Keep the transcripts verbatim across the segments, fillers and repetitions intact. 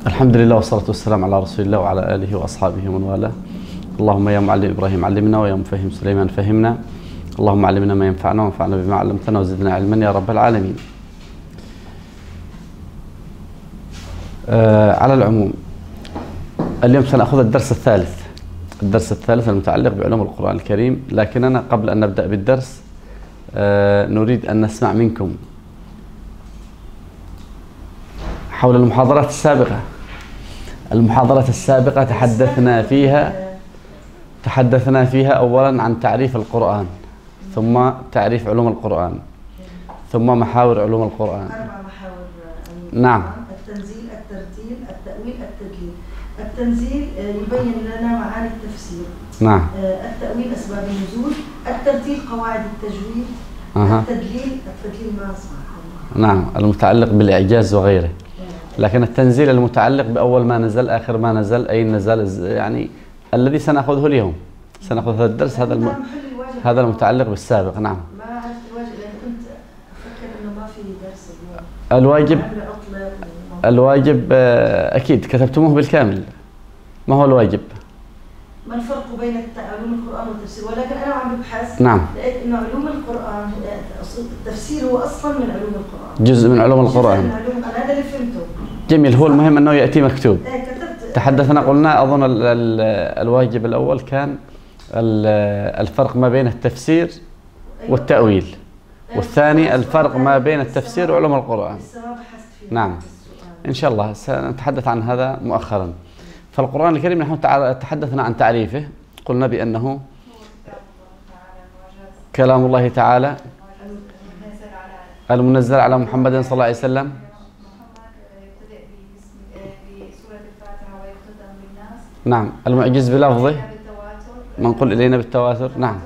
الحمد لله والصلاة والسلام على رسول الله وعلى آله وأصحابه ومن والاه. اللهم يا معلم إبراهيم علمنا، ويا مفهم سليمان فهمنا. اللهم علمنا ما ينفعنا وانفعنا بما علمتنا وزدنا علما يا رب العالمين. آه على العموم اليوم سنأخذ الدرس الثالث الدرس الثالث المتعلق بعلوم القرآن الكريم، لكننا قبل أن نبدأ بالدرس آه نريد أن نسمع منكم حول المحاضرات السابقة. المحاضرات السابقة تحدثنا فيها تحدثنا فيها أولا عن تعريف القرآن، ثم تعريف علوم القرآن، ثم محاور علوم القرآن. أربع محاور. نعم. التنزيل، الترتيل، التأويل، التدليل. التنزيل يبين لنا معاني التفسير. نعم. التأويل أسباب النزول. الترتيل قواعد التجويد. أه. التدليل التدليل ما أصبح. نعم، المتعلق بالإعجاز وغيره. لكن التنزيل المتعلق بأول ما نزل، آخر ما نزل، أي نزل، يعني الذي سنأخذه اليوم، سنأخذ هذا الدرس، هذا الم... هذا المتعلق بالسابق. نعم. ما عرفت الواجب لأن كنت أفكر إنه ما في درس اليوم. الواجب الواجب أكيد كتبتموه بالكامل. ما هو الواجب؟ ما الفرق بين علوم القرآن والتفسير؟ ولكن أنا عم ببحث نعم. لقيت إنه علوم القرآن التفسير هو أصلا من علوم القرآن، جزء من علوم القرآن. جزء من علوم. أنا هذا اللي فهمته. جميل. هو المهم أنه يأتي مكتوب. إيه كتبت. تحدثنا قلنا أظن ال ال الواجب الأول كان الفرق ما بين التفسير والتأويل، والثاني الفرق ما بين التفسير وعلوم القرآن. نعم، إن شاء الله سنتحدث عن هذا مؤخرا. فالقرآن الكريم نحن تحدثنا عن تعريفه، قلنا بأنه كلام الله تعالى المنزل على محمد صلى الله عليه وسلم. نعم، المعجز بلفظه، منقول إلينا بالتواتر. نعم.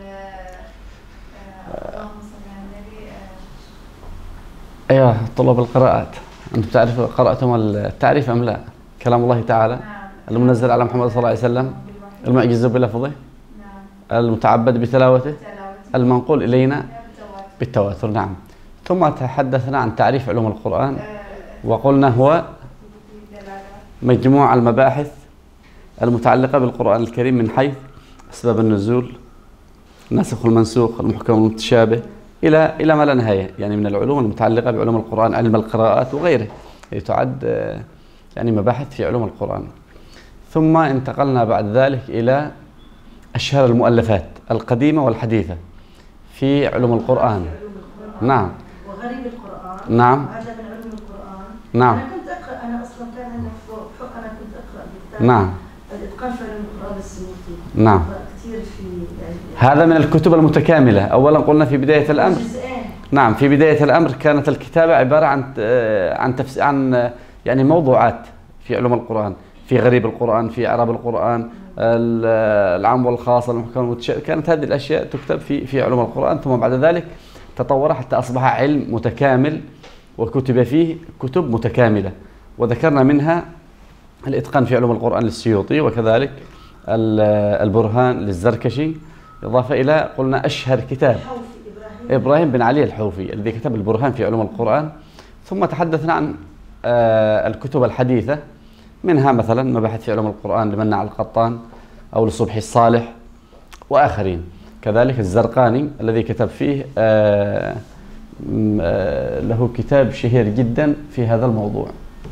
أيوة طلاب القراءات، أنتم تعرفوا قرأتم التعريف أم لا؟ كلام الله تعالى المنزل على محمد صلى الله عليه وسلم، المعجز بلفظه، المتعبد بتلاوته، المنقول إلينا بالتواتر. نعم. ثم تحدثنا عن تعريف علوم القرآن، وقلنا هو مجموع المباحث المتعلقة بالقرآن الكريم من حيث أسباب النزول، الناسخ والمنسوخ، المحكم والمتشابه، إلى إلى ما لا نهاية، يعني من العلوم المتعلقة بعلوم القرآن، علم القراءات وغيره، يعني تعد يعني مباحث في علوم القرآن. ثم انتقلنا بعد ذلك إلى أشهر المؤلفات القديمة والحديثة في علوم القرآن. نعم. وغريب القرآن. نعم. هذا من علوم القرآن. نعم. أنا كنت أقرأ، أنا أصلا كان عندنا فوق، أنا كنت أقرأ بالتالي. نعم. الإتقان في علوم القرآن السيوطي. نعم. كثير في هذا من الكتب المتكاملة. أولا قلنا في بداية الأمر. جزئين. نعم، في بداية الأمر كانت الكتابة عبارة عن عن تفسير، عن يعني موضوعات في علوم القرآن، في غريب القرآن، في إعراب القرآن، العام والخاص، المحكم والمتشابه، كانت هذه الأشياء تكتب في في علوم القرآن. ثم بعد ذلك تطور حتى أصبح علم متكامل، وكتب فيه كتب متكاملة، وذكرنا منها الإتقان في علوم القرآن للسيوطي، وكذلك البرهان للزركشي، إضافة إلى قلنا أشهر كتاب إبراهيم بن علي الحوفي الذي كتب البرهان في علوم القرآن. ثم تحدثنا عن الكتب الحديثة، منها مثلا مباحث في علوم القرآن لمنع القطان أو لصبحي الصالح وآخرين، كذلك الزرقاني الذي كتب فيه آآ آآ له كتاب شهير جدا في هذا الموضوع.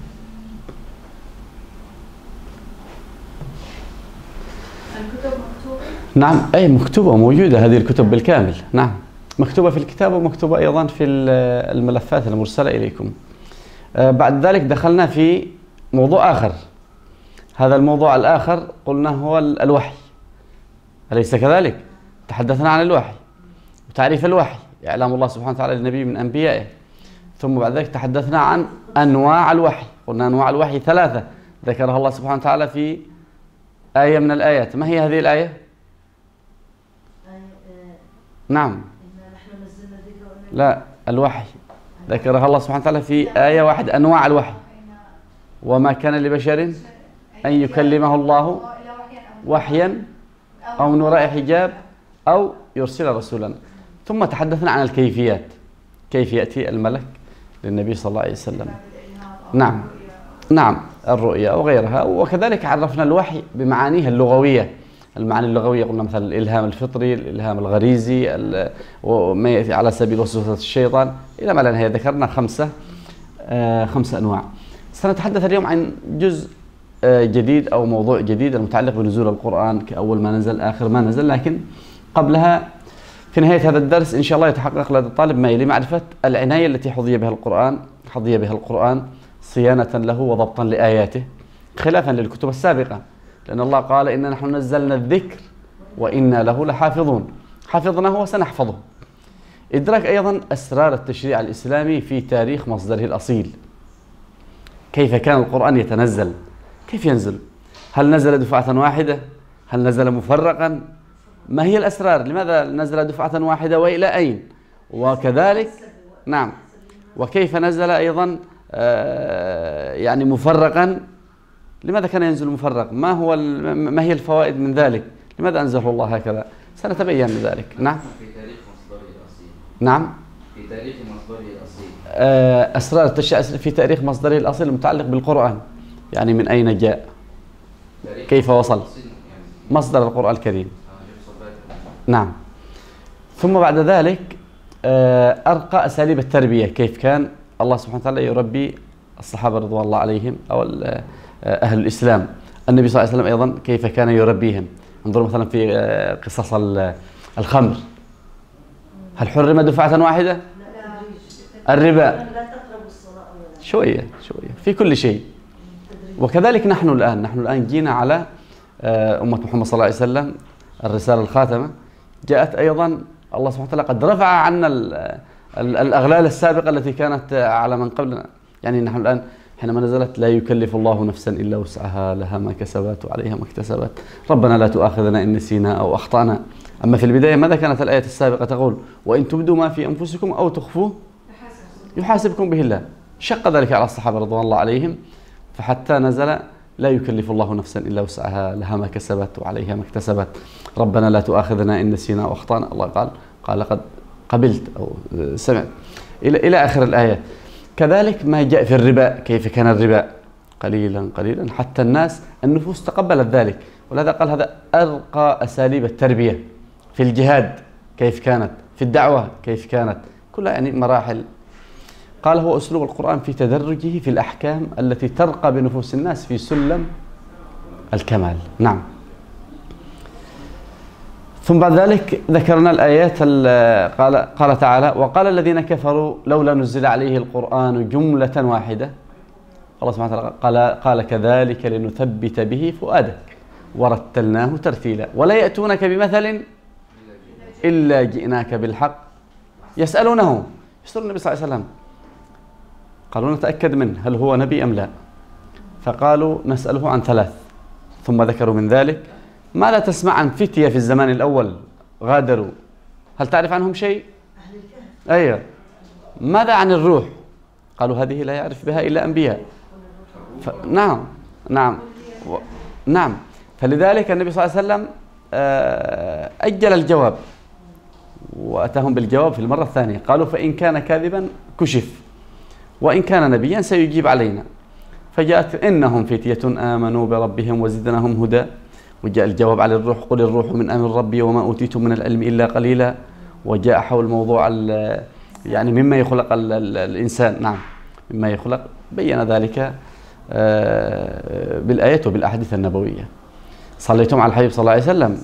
الكتب مكتوبة؟ نعم، أي مكتوبة، موجودة هذه الكتب بالكامل. نعم، مكتوبة في الكتاب ومكتوبة أيضا في الملفات المرسلة إليكم. بعد ذلك دخلنا في موضوع آخر. هذا الموضوع الآخر قلنا هو الوحي، أليس كذلك؟ تحدثنا عن الوحي وتعريف الوحي، إعلام الله سبحانه وتعالى للنبي من أنبيائه. ثم بعد ذلك تحدثنا عن أنواع الوحي، قلنا أنواع الوحي ثلاثة ذكرها الله سبحانه وتعالى في آية من الآيات. ما هي هذه الآية؟ نعم. لا، الوحي ذكرها الله سبحانه وتعالى في آية واحدة، أنواع الوحي. وما كان لبشر أن يكلمه الله وحيا أو من وراء حجاب أو يرسل رسولا. ثم تحدثنا عن الكيفيات، كيف يأتي الملك للنبي صلى الله عليه وسلم. نعم. نعم الرؤيا وغيرها. وكذلك عرفنا الوحي بمعانيه اللغوية، المعاني اللغوية قلنا مثلا الإلهام الفطري، الإلهام الغريزي، وما يأتي على سبيل وسوسة الشيطان إلى ما لا نهاية. ذكرنا خمسة آه خمسة أنواع. سنتحدث اليوم عن جزء آه جديد أو موضوع جديد المتعلق بنزول القرآن كأول ما نزل آخر ما نزل. لكن قبلها في نهاية هذا الدرس إن شاء الله يتحقق لدى الطالب ما يلي معرفة العناية التي حظي بها القرآن حظي بها القرآن صيانة له وضبطا لآياته، خلافا للكتب السابقة، لأن الله قال إنا نحن نزلنا الذكر وإنا له لحافظون، حفظناه وسنحفظه. إدراك أيضا أسرار التشريع الإسلامي في تاريخ مصدره الأصيل، كيف كان القرآن يتنزل، كيف ينزل، هل نزل دفعة واحدة، هل نزل مفرقا، ما هي الأسرار، لماذا نزل دفعة واحدة وإلى أين، وكذلك نعم وكيف نزل أيضا آه يعني مفرقا، لماذا كان ينزل مفرق، ما هو ما هي الفوائد من ذلك، لماذا أنزله الله هكذا، سنتبين ذلك. نعم في تاريخ مصدره الأصيل. نعم في تاريخ مصدره الأصيل. آه أسرار التشريع في تاريخ مصدره الأصيل المتعلق بالقرآن، يعني من أين جاء، كيف وصل، مصدر القرآن الكريم. نعم. ثم بعد ذلك آه أرقى أساليب التربية، كيف كان الله سبحانه وتعالى يربي الصحابة رضوان الله عليهم أو أهل الإسلام. النبي صلى الله عليه وسلم أيضا كيف كان يربيهم. انظروا مثلا في قصص الخمر، هل حرم دفعة واحدة؟ الربا شوية شوية في كل شيء. وكذلك نحن الآن نحن الآن جينا على أمة محمد صلى الله عليه وسلم، الرسالة الخاتمة جاءت أيضا، الله سبحانه وتعالى قد رفع عنا الأغلال السابقة التي كانت على من قبلنا. يعني نحن الآن حينما نزلت لا يكلف الله نفسا إلا وسعها لها ما كسبت وعليها ما اكتسبت، ربنا لا تؤاخذنا إن نسينا أو أخطأنا. أما في البداية ماذا كانت الآية السابقة تقول؟ وإن تبدوا ما في أنفسكم أو تخفوه يحاسبكم به الله. شق ذلك على الصحابة رضوان الله عليهم، فحتى نزل لا يكلف الله نفسا إلا وسعها لها ما كسبت وعليها ما اكتسبت، ربنا لا تؤاخذنا إن نسينا أو أخطأنا. الله قال قال قد قبلت أو سمعت إلى إلى آخر الآية. كذلك ما جاء في الربا، كيف كان الربا قليلا قليلا حتى الناس النفوس تقبلت ذلك، ولهذا قال هذا أرقى أساليب التربية. في الجهاد كيف كانت، في الدعوة كيف كانت، كلها يعني مراحل. قال هو أسلوب القرآن في تدرجه في الأحكام التي ترقى بنفوس الناس في سلم الكمال. نعم. ثم بعد ذلك ذكرنا الآيات، قال قال تعالى وقال الذين كفروا لولا نزل عليه القرآن جملة واحدة. الله سبحانه وتعالى قال قال كذلك لنثبت به فؤادك ورتلناه ترتيلا ولا يأتونك بمثل إلا جئناك بالحق. يسألونه يسأل النبي صلى الله عليه وسلم، قالوا نتأكد منه هل هو نبي أم لا، فقالوا نسأله عن ثلاث، ثم ذكروا من ذلك ماذا تسمع عن فتية في الزمان الأول غادروا، هل تعرف عنهم شيء؟ أيوة. ماذا عن الروح؟ قالوا هذه لا يعرف بها إلا أنبياء. ف... نعم نعم و... نعم. فلذلك النبي صلى الله عليه وسلم أجل الجواب وأتاهم بالجواب في المرة الثانية. قالوا فإن كان كاذبا كشف وإن كان نبيا سيجيب علينا. فجاءت إنهم فتية آمنوا بربهم وزدناهم هدى، وجاء الجواب على الروح قل الروح من أمر ربي وما أوتيتم من العلم إلا قليلا. وجاء حول موضوع يعني مما يخلق ال ال الإنسان، نعم مما يخلق، بين ذلك بالآيات وبالأحاديث النبوية. صليتم على الحبيب صلى الله عليه وسلم.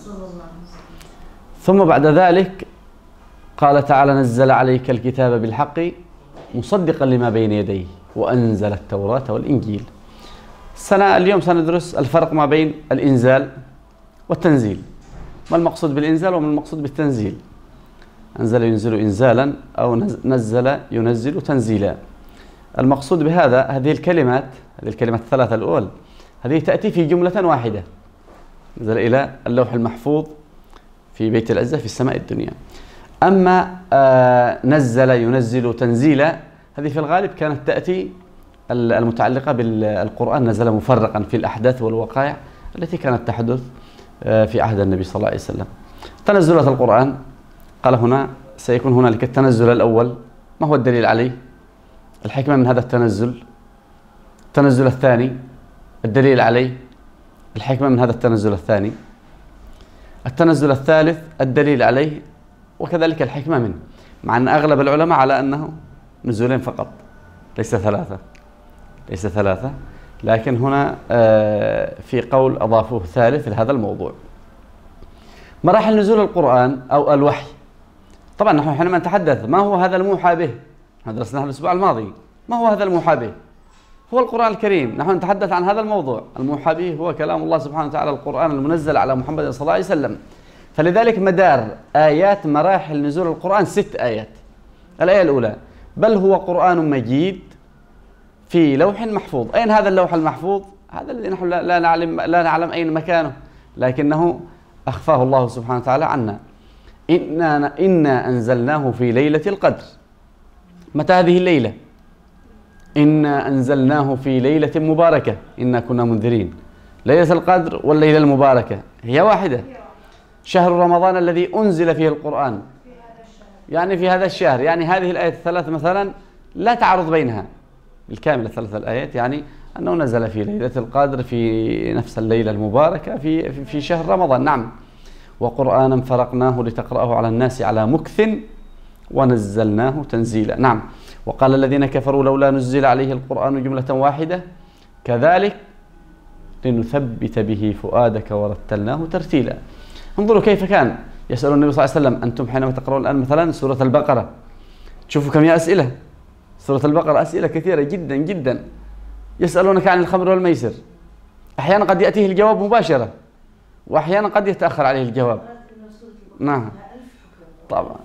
ثم بعد ذلك قال تعالى نزل عليك الكتاب بالحق مصدقا لما بين يديه وأنزل التوراة والإنجيل. السنة اليوم سندرس الفرق ما بين الإنزال والتنزيل، ما المقصود بالإنزال وما المقصود بالتنزيل. أنزل ينزل إنزالا أو نزل ينزل تنزيلا. المقصود بهذا هذه الكلمات هذه الكلمات الثلاثة الأول هذه تأتي في جملة واحدة، نزل إلى اللوح المحفوظ في بيت العزة في السماء الدنيا. أما آه نزل ينزل تنزيلا هذه في الغالب كانت تأتي المتعلقة بالقرآن، نزل مفرقا في الأحداث والوقائع التي كانت تحدث آه في عهد النبي صلى الله عليه وسلم. تنزلات القرآن قال هنا سيكون هنالك التنزل الأول، ما هو الدليل عليه؟ الحكمة من هذا التنزل التنزل الثاني الدليل عليه، الحكمة من هذا التنزل الثاني. التنزل الثالث الدليل عليه وكذلك الحكمة منه، مع أن أغلب العلماء على أنه نزولين فقط ليس ثلاثة ليس ثلاثة لكن هنا في قول أضافوه ثالث لهذا الموضوع. مراحل نزول القرآن أو الوحي. طبعا نحن حينما نتحدث ما هو هذا الموحى به، درسناه الأسبوع الماضي، ما هو هذا الموحى به؟ هو القرآن الكريم. نحن نتحدث عن هذا الموضوع. الموحى به هو كلام الله سبحانه وتعالى، القرآن المنزل على محمد صلى الله عليه وسلم. فلذلك مدار آيات مراحل نزول القرآن ست آيات. الآية الأولى: بل هو قرآن مجيد في لوح محفوظ. أين هذا اللوح المحفوظ؟ هذا الذي نحن لا نعلم لا نعلم أين مكانه، لكنه أخفاه الله سبحانه وتعالى عنا. إنا إنا أنزلناه في ليلة القدر. متى هذه الليلة؟ إنا أنزلناه في ليلة مباركة إنا كنا منذرين. ليلة القدر والليلة المباركة هي واحدة. شهر رمضان الذي أنزل فيه القرآن، يعني في هذا الشهر، يعني هذه الآية الثلاث مثلا لا تعارض بينها بالكامل. الثلاث الآيات يعني أنه نزل في ليلة القدر في نفس الليلة المباركة في في شهر رمضان. نعم. وقرآنا فرقناه لتقرأه على الناس على مكث ونزلناه تنزيلا. نعم. وقال الذين كفروا لولا نزل عليه القرآن جملة واحدة كذلك لنثبت به فؤادك ورتلناه ترتيلا. انظروا كيف كان يسأل النبي صلى الله عليه وسلم. أنتم حينما تقرؤون الآن مثلا سورة البقرة تشوفوا كم هي أسئلة. سورة البقرة أسئلة كثيرة جدا جدا. يسألونك عن الخمر والميسر، أحيانا قد يأتيه الجواب مباشرة وأحيانا قد يتأخر عليه الجواب. نعم طبعا.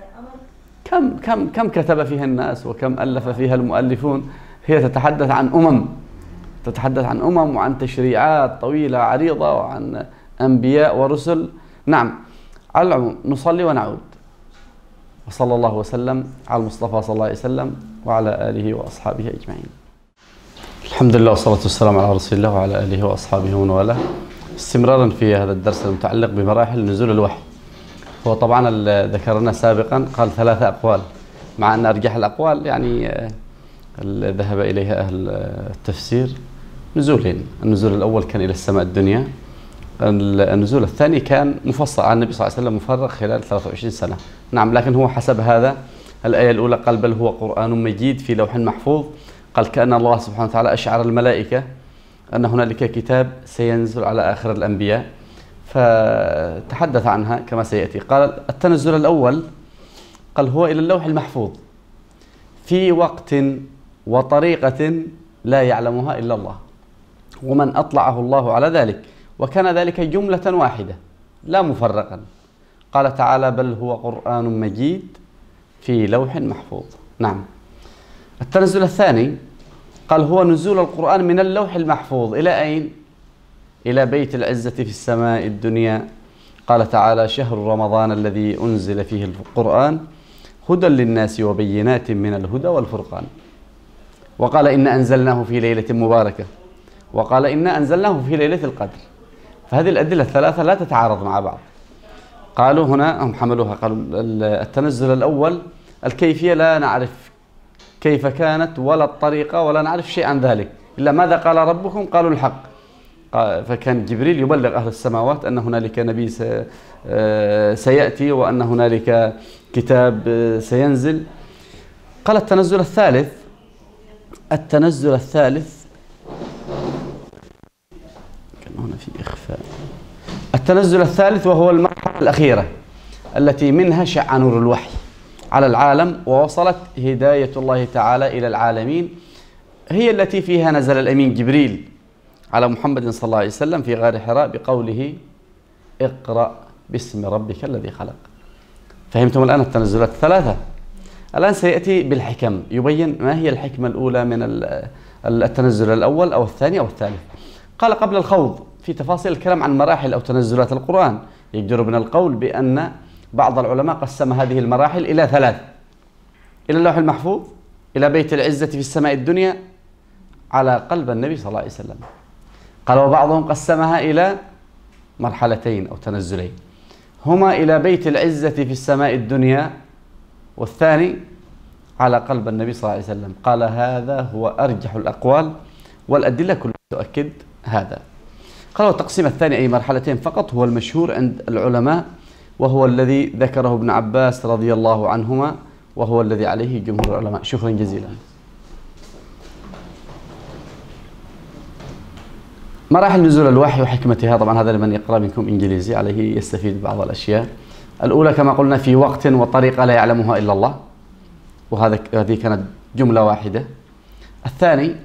كم كم كم كتب فيها الناس وكم ألف فيها المؤلفون. هي تتحدث عن أمم تتحدث عن أمم وعن تشريعات طويلة عريضة وعن أنبياء ورسل. نعم. على العموم نصلي ونعود. وصلى الله وسلم على المصطفى صلى الله عليه وسلم وعلى آله وأصحابه أجمعين. الحمد لله والصلاة والسلام على رسول الله وعلى آله وأصحابه ومن والاه. استمرارا في هذا الدرس المتعلق بمراحل نزول الوحي. هو طبعا ذكرنا سابقا قال ثلاثة أقوال، مع أن أرجح الأقوال يعني ذهب إليها أهل التفسير نزولين. النزول الأول كان إلى السماء الدنيا، النزول الثاني كان مفصل عن النبي صلى الله عليه وسلم مفرغ خلال ثلاثة وعشرين سنة. نعم. لكن هو حسب هذا الآية الأولى قال بل هو قرآن مجيد في لوح محفوظ. قال كأن الله سبحانه وتعالى أشعر الملائكة أن هنالك كتاب سينزل على آخر الأنبياء، فتحدث عنها كما سيأتي. قال التنزل الأول قال هو إلى اللوح المحفوظ في وقت وطريقة لا يعلمها إلا الله ومن أطلعه الله على ذلك، وكان ذلك جملة واحدة لا مفرقا. قال تعالى بل هو قرآن مجيد في لوح محفوظ. نعم. التنزل الثاني قال هو نزول القرآن من اللوح المحفوظ إلى أين؟ إلى بيت العزة في السماء الدنيا. قال تعالى شهر رمضان الذي أنزل فيه القرآن هدى للناس وبينات من الهدى والفرقان. وقال إن أنزلناه في ليلة مباركة، وقال إن أنزلناه في ليلة القدر. فهذه الأدلة الثلاثة لا تتعارض مع بعض. قالوا هنا هم حملوها قالوا التنزل الأول الكيفية لا نعرف كيف كانت ولا الطريقة ولا نعرف شيء عن ذلك إلا ماذا قال ربكم قالوا الحق. فكان جبريل يبلغ أهل السماوات أن هنالك نبي سيأتي وأن هنالك كتاب سينزل. قال التنزل الثالث التنزل الثالث كان هنا في إخفاء. التنزل الثالث وهو المرحلة الأخيرة التي منها شع نور الوحي على العالم ووصلت هداية الله تعالى إلى العالمين، هي التي فيها نزل الأمين جبريل على محمد صلى الله عليه وسلم في غار حراء بقوله اقرأ باسم ربك الذي خلق. فهمتم الآن التنزلات الثلاثة؟ الآن سيأتي بالحكم يبين ما هي الحكمة الأولى من التنزل الأول أو الثاني أو الثالث. قال قبل الخوض في تفاصيل الكلام عن مراحل أو تنزلات القرآن يجدر من القول بأن بعض العلماء قسم هذه المراحل إلى ثلاث: إلى اللوح المحفوظ، إلى بيت العزة في السماء الدنيا، على قلب النبي صلى الله عليه وسلم. قال وبعضهم قسمها إلى مرحلتين أو تنزلين، هما إلى بيت العزة في السماء الدنيا، والثاني على قلب النبي صلى الله عليه وسلم. قال هذا هو أرجح الأقوال والأدلة كلها تؤكد هذا. قالوا التقسيم الثاني أي مرحلتين فقط هو المشهور عند العلماء، وهو الذي ذكره ابن عباس رضي الله عنهما، وهو الذي عليه جمهور العلماء. شكرا جزيلا. مراحل نزول الوحي وحكمتها، طبعا هذا لمن يقرأ منكم إنجليزي عليه يستفيد بعض الأشياء. الأولى كما قلنا في وقت وطريقة لا يعلمها إلا الله، وهذا هذه كانت جملة واحدة. الثاني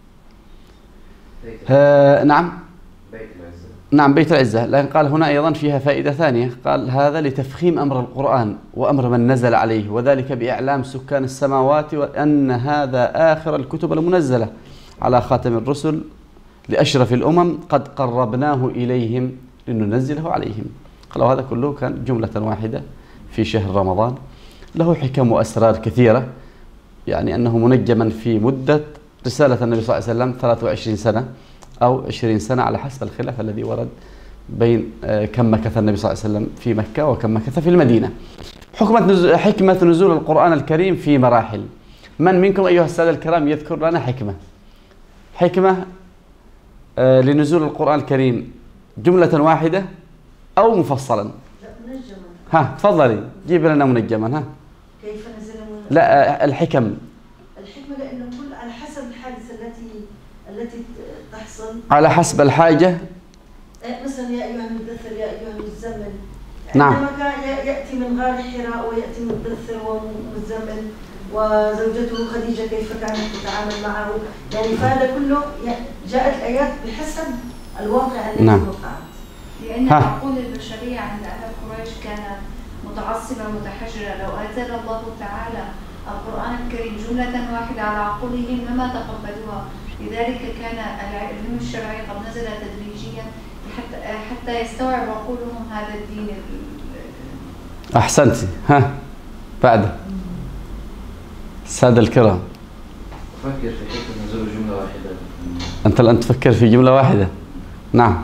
آه نعم بيت العزة. نعم بيت العزة، لكن قال هنا أيضا فيها فائدة ثانية، قال هذا لتفخيم أمر القرآن وأمر من نزل عليه، وذلك بإعلام سكان السماوات وأن هذا آخر الكتب المنزلة على خاتم الرسل لأشرف الأمم قد قربناه إليهم لننزله عليهم. قالوا هذا كله كان جملة واحدة في شهر رمضان، له حكم وأسرار كثيرة، يعني أنه منجما في مدة رسالة النبي صلى الله عليه وسلم ثلاث وعشرين سنة أو عشرين سنة على حسب الخلاف الذي ورد بين كم مكث النبي صلى الله عليه وسلم في مكة وكم مكث في المدينة. حكمة نزول حكمة نزول القرآن الكريم في مراحل. من منكم أيها السادة الكرام يذكر لنا حكمة حكمة آه لنزول القرآن الكريم جملة واحدة أو مفصلا؟ لا منجما. ها تفضلي جيب لنا منجما. ها كيف نزل منجما؟ لا آه الحكم. الحكمة لأنه كل على حسب الحادثة التي التي تحصل، على حسب الحاجة. مثلا يا أيها المدثر يا أيها المزمل، نعم. عندما كان يأتي من غار حراء ويأتي مدثر ومزمل وزوجته خديجة كيف كانت تتعامل معه، يعني فهذا كله جاءت الآيات بحسب الواقع الذي نعم. وقعت. لأن العقول البشرية عند أهل قريش كانت متعصبة متحجرة، لو أنزل الله تعالى القرآن الكريم جملة واحدة على عقولهم لما تقبلوها، لذلك كان العلم الشرعي قد نزل تدريجيا حتى حتى يستوعب عقولهم هذا الدين. أحسنتي. ها بعد السادة الكرام أفكر في حكمة نزول جملة واحدة. أنت الآن تفكر في جملة واحدة. نعم.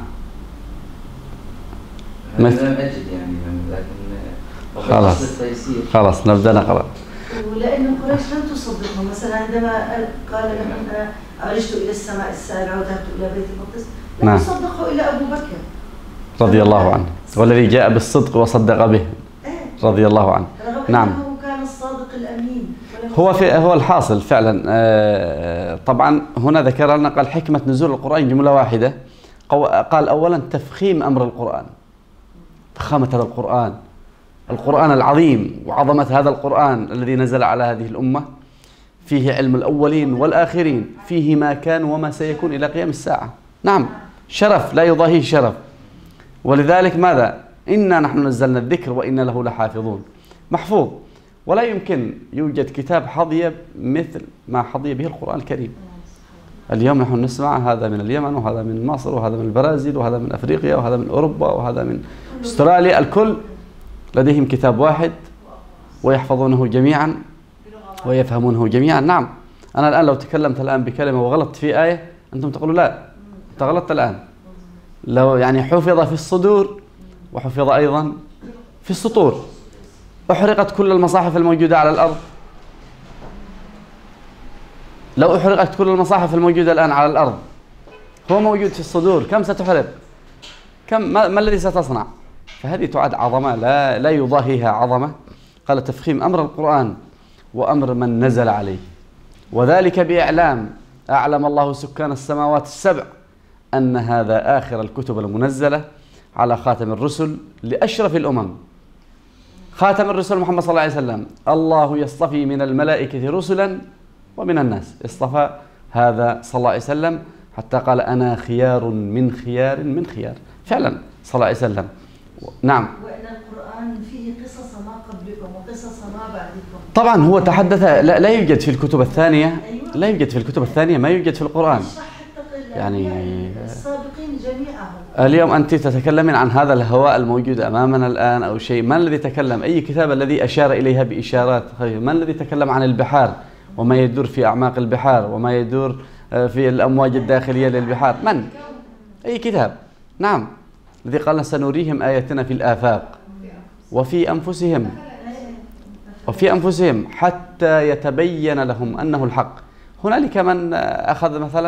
أنا لم أجد يعني، لكن خلاص خلاص نبدأ نقرأ. ولأن قريش لم تصدقه، مثلا عندما قال لهم أنا عرجت إلى السماء السابعة وذهبت إلى بيت المقدس، لم نعم. يصدقوا إلى أبو بكر رضي الله عنه، والذي جاء بالصدق وصدق به رضي الله عنه. نعم. أنه كان الصادق الأمين. هو في هو الحاصل فعلا. آه طبعا هنا ذكر لنا قال حكمة نزول القرآن جملة واحدة، قال أولا تفخيم أمر القرآن، فخامة هذا القرآن، القرآن العظيم وعظمة هذا القرآن الذي نزل على هذه الأمة، فيه علم الأولين والآخرين، فيه ما كان وما سيكون إلى قيام الساعة. نعم شرف لا يضاهيه شرف، ولذلك ماذا؟ إنا نحن نزلنا الذكر وإنا له لحافظون، محفوظ، ولا يمكن يوجد كتاب حظي مثل ما حظي به القرآن الكريم. اليوم نحن نسمع هذا من اليمن وهذا من مصر وهذا من البرازيل وهذا من أفريقيا وهذا من أوروبا وهذا من أستراليا، الكل لديهم كتاب واحد ويحفظونه جميعا ويفهمونه جميعا. نعم أنا الآن لو تكلمت الآن بكلمة وغلطت في آية أنتم تقولوا لا أنت غلطت الآن. لو يعني حفظ في الصدور وحفظ أيضا في السطور. أحرقت كل المصاحف الموجودة على الأرض، لو أحرقت كل المصاحف الموجودة الآن على الأرض هو موجود في الصدور، كم ستحرق؟ كم ما, ما الذي ستصنع؟ فهذه تعد عظمة لا لا يضاهيها عظمة. قال تفخيم أمر القرآن وأمر من نزل عليه، وذلك بإعلام أعلم الله سكان السماوات السبع أن هذا آخر الكتب المنزلة على خاتم الرسل لأشرف الأمم. خاتم الرسل محمد صلى الله عليه وسلم، الله يصطفي من الملائكة رسلا ومن الناس، اصطفى هذا صلى الله عليه وسلم حتى قال أنا خيار من خيار من خيار، فعلا صلى الله عليه وسلم. نعم. وأن القرآن فيه قصص ما قبلكم وقصص ما بعدكم. طبعا هو تحدث لا, لا يوجد في الكتب الثانية. أيوة. لا يوجد في الكتب الثانية ما يوجد في القرآن. يعني السابقين جميعهم. اليوم أنت تتكلمين عن هذا الهواء الموجود أمامنا الآن أو شيء، من الذي تكلم؟ أي كتاب الذي أشار إليها بإشارات؟ من الذي تكلم عن البحار وما يدور في أعماق البحار وما يدور في الأمواج الداخلية للبحار؟ من؟ أي كتاب؟ نعم الذي قال سنريهم آياتنا في الآفاق وفي أنفسهم وفي أنفسهم حتى يتبين لهم أنه الحق. هنالك من أخذ مثلا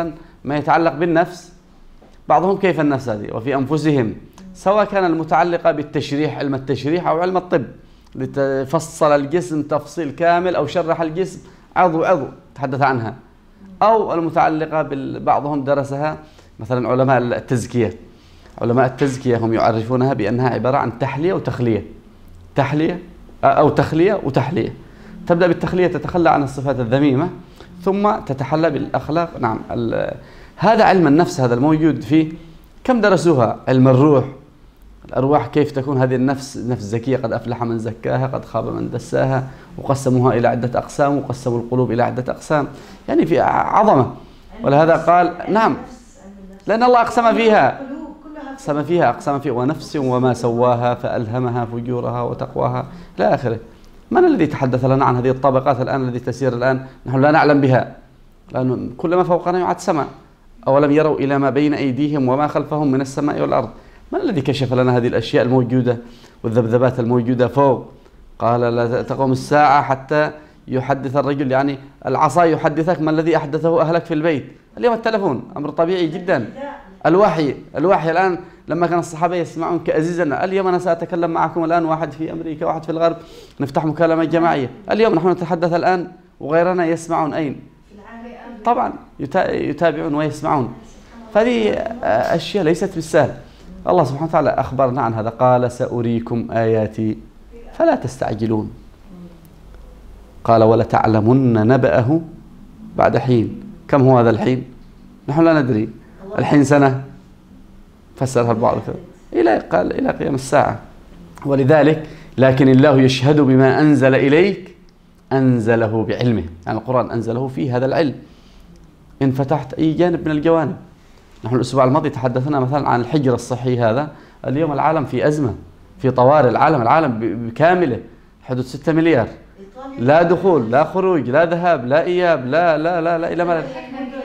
ما يتعلق بالنفس، بعضهم كيف النفس هذه وفي أنفسهم، سواء كان المتعلقة بالتشريح علم التشريح أو علم الطب لتفصل الجسم تفصيل كامل أو شرح الجسم عضو عضو تحدث عنها، أو المتعلقة بعضهم درسها مثلا علماء التزكية. علماء التزكية هم يعرفونها بأنها عبارة عن تحلية وتخلية، تحلية أو تخلية وتحلية. تبدأ بالتخلية تتخلى عن الصفات الذميمة ثم تتحلى بالأخلاق. نعم، هذا علم النفس هذا الموجود فيه. كم درسوها؟ علم الروح، الأرواح كيف تكون هذه النفس نفس زكية، قد أفلح من زكاها قد خاب من دساها، وقسموها إلى عدة أقسام وقسموا القلوب إلى عدة أقسام، يعني في عظمة. ولهذا قال نعم، لأن الله أقسم فيها أقسم فيها أقسم فيها ونفس وما سواها فألهمها فجورها وتقواها إلى آخره. من الذي تحدث لنا عن هذه الطبقات الآن التي تسير الآن؟ نحن لا نعلم بها، لأن كل ما فوقنا يعد سماء. أولم يروا إلى ما بين أيديهم وما خلفهم من السماء والأرض؟ من الذي كشف لنا هذه الأشياء الموجودة والذبذبات الموجودة فوق؟ قال لا تقوم الساعة حتى يحدث الرجل، يعني العصا يحدثك ما الذي أحدثه أهلك في البيت. اليوم التلفون أمر طبيعي جدا. الوحي الوحي الآن لما كان الصحابة يسمعون كأزيزنا، اليوم أنا سأتكلم معكم الآن واحد في أمريكا واحد في الغرب نفتح مكالمة جماعية، اليوم نحن نتحدث الآن وغيرنا يسمعون أين؟ طبعا يتابعون ويسمعون. فهذه أشياء ليست بالسهل. الله سبحانه وتعالى أخبرنا عن هذا، قال سأريكم آياتي فلا تستعجلون. قال ولتعلمن نبأه بعد حين. كم هو هذا الحين؟ نحن لا ندري. الحين سنة فسرها البعض إلى قال إلى قيام الساعة. ولذلك لكن الله يشهد بما أنزل إليك أنزله بعلمه، يعني القرآن أنزله فيه هذا العلم. إن فتحت أي جانب من الجوانب، نحن الأسبوع الماضي تحدثنا مثلا عن الحجر الصحي هذا، اليوم العالم في أزمة، في طوارئ، العالم العالم بكامله حدود ستة مليار، لا دخول لا خروج لا ذهاب لا إياب لا لا لا لا إلى ما لا.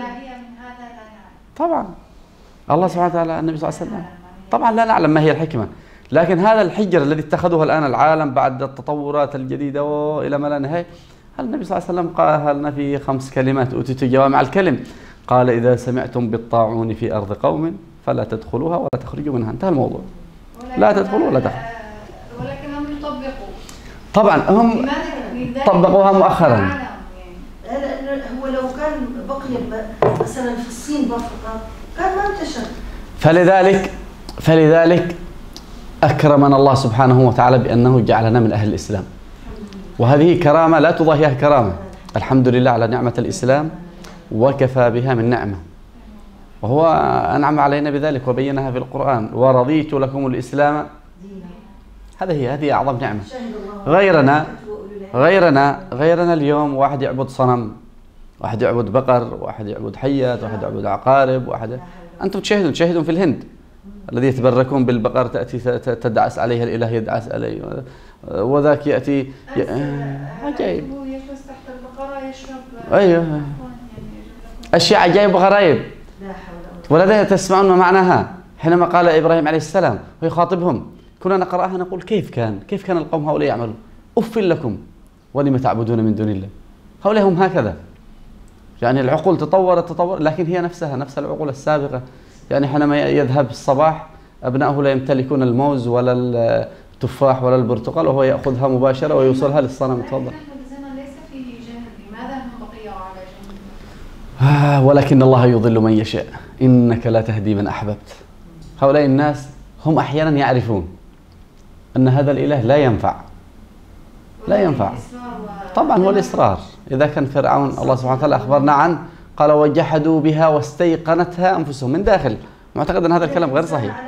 طبعا الله سبحانه وتعالى النبي صلى الله عليه وسلم طبعا لا نعلم ما هي الحكمة، لكن هذا الحجر الذي اتخذه الآن العالم بعد التطورات الجديدة وإلى ما لا نهاية، النبي صلى الله عليه وسلم قال لنا في خمس كلمات أوتيت جوامع الكلم، قال إذا سمعتم بالطاعون في أرض قوم فلا تدخلوها ولا تخرجوا منها. انتهى الموضوع. لا تدخلوا ولا تخرجوا. ولكنهم يطبقوا. طبعا هم طبقوها مؤخرا. هو لو كان بقي مثلا في الصين بافريقيا كان ما انتشر. فلذلك فلذلك أكرمنا الله سبحانه وتعالى بأنه جعلنا من أهل الإسلام، وهذه كرامة لا تضاهيها كرامة. الحمد لله على نعمة الإسلام وكفى بها من نعمة، وهو أنعم علينا بذلك وبينها في القرآن، ورضيت لكم الإسلام. هذه هي هذه أعظم نعمة. غيرنا غيرنا غيرنا اليوم واحد يعبد صنم، واحد يعبد بقر، واحد يعبد حيات، واحد يعبد عقارب، واحد أنتم تشاهدون تشاهدون في الهند الذي يتبركون بالبقر، تأتي تدعس عليها الإله يدعس عليه، وذاك يأتي عجيب. يجلس تحت البقرة يشرب. أيوه أشياء عجائب وغرائب ولا تسمعون ما معناها. حينما قال إبراهيم عليه السلام ويخاطبهم كنا نقرأها نقول كيف كان كيف كان القوم هؤلاء يعملون؟ أف لكم ولم تعبدون من دون الله. هؤلاء هم هكذا، يعني العقول تطورت تطور لكن هي نفسها نفس العقول السابقة. يعني حينما يذهب الصباح أبنائه لا يمتلكون الموز ولا التفاح ولا البرتقال وهو يأخذها مباشرة ويوصلها للصنم. تفضل. آه ولكن الله يضل من يشاء إنك لا تهدي من أحببت. هؤلاء الناس هم أحيانا يعرفون أن هذا الإله لا ينفع لا ينفع طبعا هو الإصرار. إذا كان فرعون الله سبحانه وتعالى أخبرنا عنه قال وجحدوا بها واستيقنتها أنفسهم من داخل، معتقد أن هذا الكلام غير صحيح.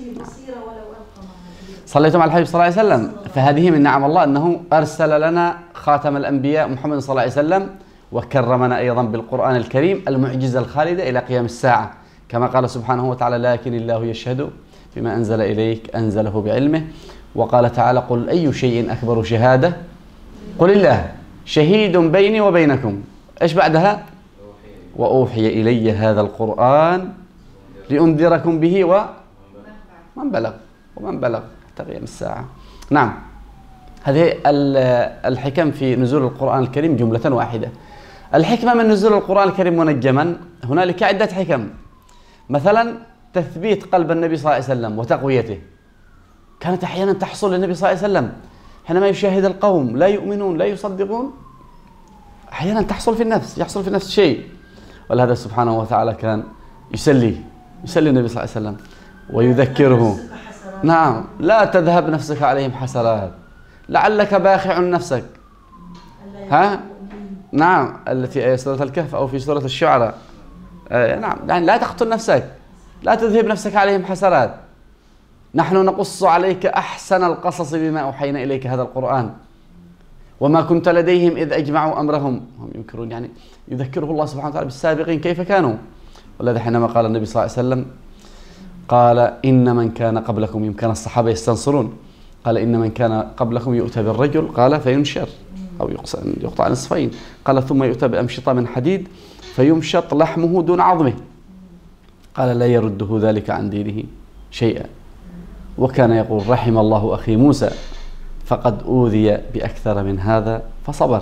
صليتم على الحبيب صلى الله عليه وسلم. فهذه من نعم الله أنه أرسل لنا خاتم الأنبياء محمد صلى الله عليه وسلم، وكرمنا أيضا بالقرآن الكريم المعجزة الخالدة إلى قيام الساعة، كما قال سبحانه وتعالى لكن الله يشهد بما أنزل إليك أنزله بعلمه. وقال تعالى قل أي شيء أكبر شهادة قل الله شهيد بيني وبينكم. إيش بعدها؟ وأوحي إلي هذا القرآن لأنذركم به ومن بلغ ومن بلغ حتى قيام الساعة. نعم، هذه الحكم في نزول القرآن الكريم جملة واحدة. الحكمة من نزول القرآن الكريم منجما هنالك عدة حكم. مثلا تثبيت قلب النبي صلى الله عليه وسلم وتقويته، كانت أحيانا تحصل للنبي صلى الله عليه وسلم حينما يشاهد القوم لا يؤمنون لا يصدقون، أحيانا تحصل في النفس، يحصل في النفس شيء، ولهذا سبحانه وتعالى كان يسلي يسلي النبي صلى الله عليه وسلم ويذكره. نعم، لا تذهب نفسك عليهم حسرات لعلك باخع نفسك. ها؟ نعم، التي سورة الكهف أو في سورة الشعراء. آه نعم، يعني لا تقتل نفسك، لا تذهب نفسك عليهم حسرات، نحن نقص عليك أحسن القصص بما أوحينا إليك هذا القرآن وما كنت لديهم إذ أجمعوا أمرهم هم ينكرون. يعني يذكره الله سبحانه وتعالى بالسابقين كيف كانوا. ولذا حينما قال النبي صلى الله عليه وسلم قال إن من كان قبلكم، يمكن الصحابة يستنصرون، قال إن من كان قبلكم يؤتى بالرجل قال فينشر أو يقطع نصفين، قال ثم يؤتى بأمشطة من حديد فيمشط لحمه دون عظمه، قال لا يرده ذلك عن دينه شيئا. وكان يقول رحم الله أخي موسى فقد أوذي بأكثر من هذا فصبر.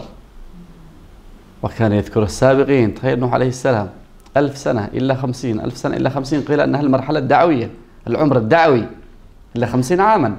وكان يذكر السابقين، تخيل نوح عليه السلام ألف سنة إلا خمسين، ألف سنة إلا خمسين، قيل أنها المرحلة الدعوية، العمر الدعوي إلا خمسين عاما.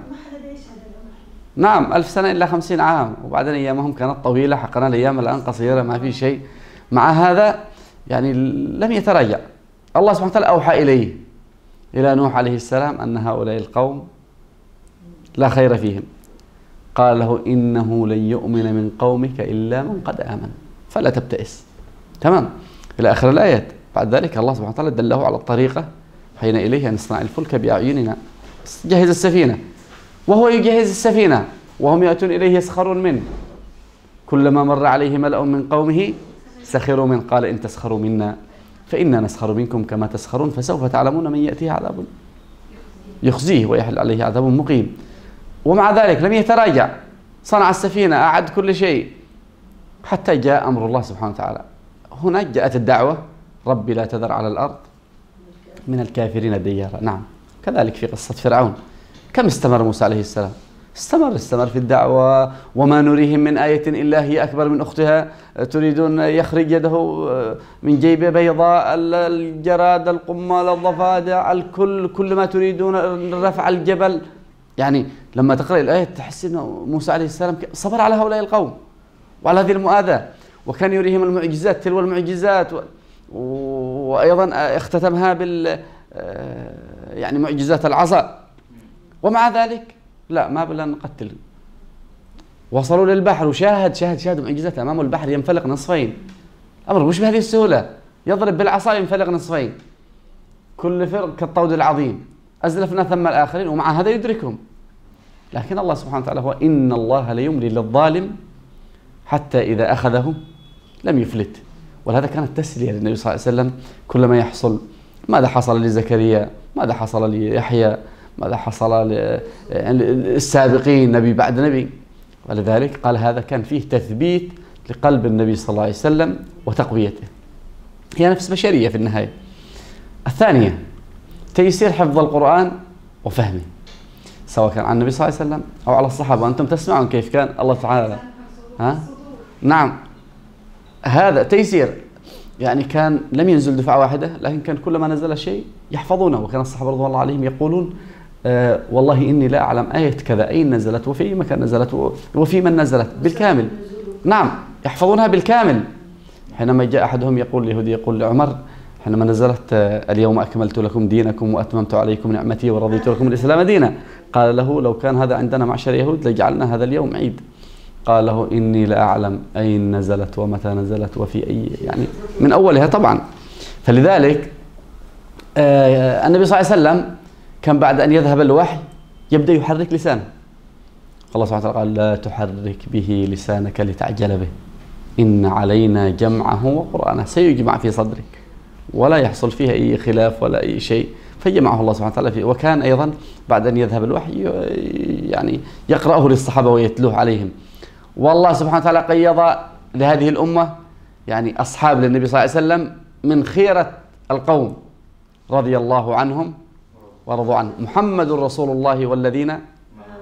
نعم، ألف سنة إلا خمسين عام، وبعدين أيامهم كانت طويلة، حقنا الأيام الآن قصيرة ما في شيء. مع هذا يعني لم يتراجع. الله سبحانه وتعالى أوحى إليه إلى نوح عليه السلام أن هؤلاء القوم لا خير فيهم، قال له إنه لن يؤمن من قومك إلا من قد آمن فلا تبتئس. تمام، إلى آخر الآيات. بعد ذلك الله سبحانه وتعالى دله على الطريقة، حين إليه أن نصنع الفلك بأعيننا، جهز السفينة، وهو يجهز السفينة وهم يأتون إليه يسخرون منه، كلما مر عليه ملأ من قومه سخروا منه قال إن تسخروا منا فإنا نسخر منكم كما تسخرون فسوف تعلمون من يأتيه عذاب يخزيه ويحل عليه عذاب مقيم. ومع ذلك لم يتراجع، صنع السفينة، أعد كل شيء، حتى جاء أمر الله سبحانه وتعالى. هناك جاءت الدعوة ربي لا تذر على الأرض من الكافرين ديارا. نعم، كذلك في قصة فرعون، كم استمر موسى عليه السلام؟ استمر استمر في الدعوة، وما نريهم من آية إلا هي أكبر من أختها، تريدون يخرج يده من جيب بيضاء، الجراد، القمال، الضفادع، الكل، كل ما تريدون، رفع الجبل. يعني لما تقرأ الآية تحس أن موسى عليه السلام صبر على هؤلاء القوم وعلى هذه المؤاذاة، وكان يريهم المعجزات تلو المعجزات، وأيضا اختتمها بال يعني معجزات العصا. ومع ذلك لا، ما بلا نقتل. وصلوا للبحر وشاهد شاهد شاهد معجزات أمامه، البحر ينفلق نصفين، أمر مش بهذه السهولة، يضرب بالعصا ينفلق نصفين، كل فرق كالطود العظيم، أزلفنا ثم الآخرين، ومع هذا يدركهم. لكن الله سبحانه وتعالى هو إن الله ليملي للظالم حتى إذا أخذه لم يفلت. ولهذا كانت تسلية للنبي صلى الله عليه وسلم كلما يحصل، ماذا حصل لزكريا، ماذا حصل ليحيى، ماذا حصل للسابقين نبي بعد نبي. ولذلك قال هذا كان فيه تثبيت لقلب النبي صلى الله عليه وسلم وتقويته، هي نفس بشرية في النهاية. الثانية تيسير حفظ القرآن وفهمه، سواء كان عن النبي صلى الله عليه وسلم أو على الصحابة، وأنتم تسمعون كيف كان الله تعالى. ها؟ نعم، هذا تيسير، يعني كان لم ينزل دفعة واحدة، لكن كان كلما نزل شيء يحفظونه. وكان الصحابة رضي الله عليهم يقولون آه والله إني لا أعلم آية كذا أين نزلت وفي أي مكان نزلت وفي من نزلت بالكامل. نعم، يحفظونها بالكامل. حينما جاء أحدهم يقول اليهودي يقول لعمر حينما نزلت آه اليوم أكملت لكم دينكم وأتممت عليكم نعمتي ورضيت لكم الإسلام دينا، قال له لو كان هذا عندنا معشر يهود لجعلنا هذا اليوم عيد. قال له إني لا أعلم أين نزلت ومتى نزلت وفي أي، يعني من أولها طبعا. فلذلك آه النبي صلى الله عليه وسلم كان بعد أن يذهب الوحي يبدأ يحرك لسانه. الله سبحانه وتعالى قال لا تحرك به لسانك لتعجل به إن علينا جمعه وقرآنه، سيجمع في صدرك ولا يحصل فيها أي خلاف ولا أي شيء، فجمعه الله سبحانه وتعالى فيه. وكان أيضا بعد أن يذهب الوحي يعني يقرأه للصحابة ويتلوه عليهم. والله سبحانه وتعالى قيض لهذه الأمة يعني أصحاب للنبي صلى الله عليه وسلم من خيرة القوم رضي الله عنهم ورضوا عنه. محمد رسول الله والذين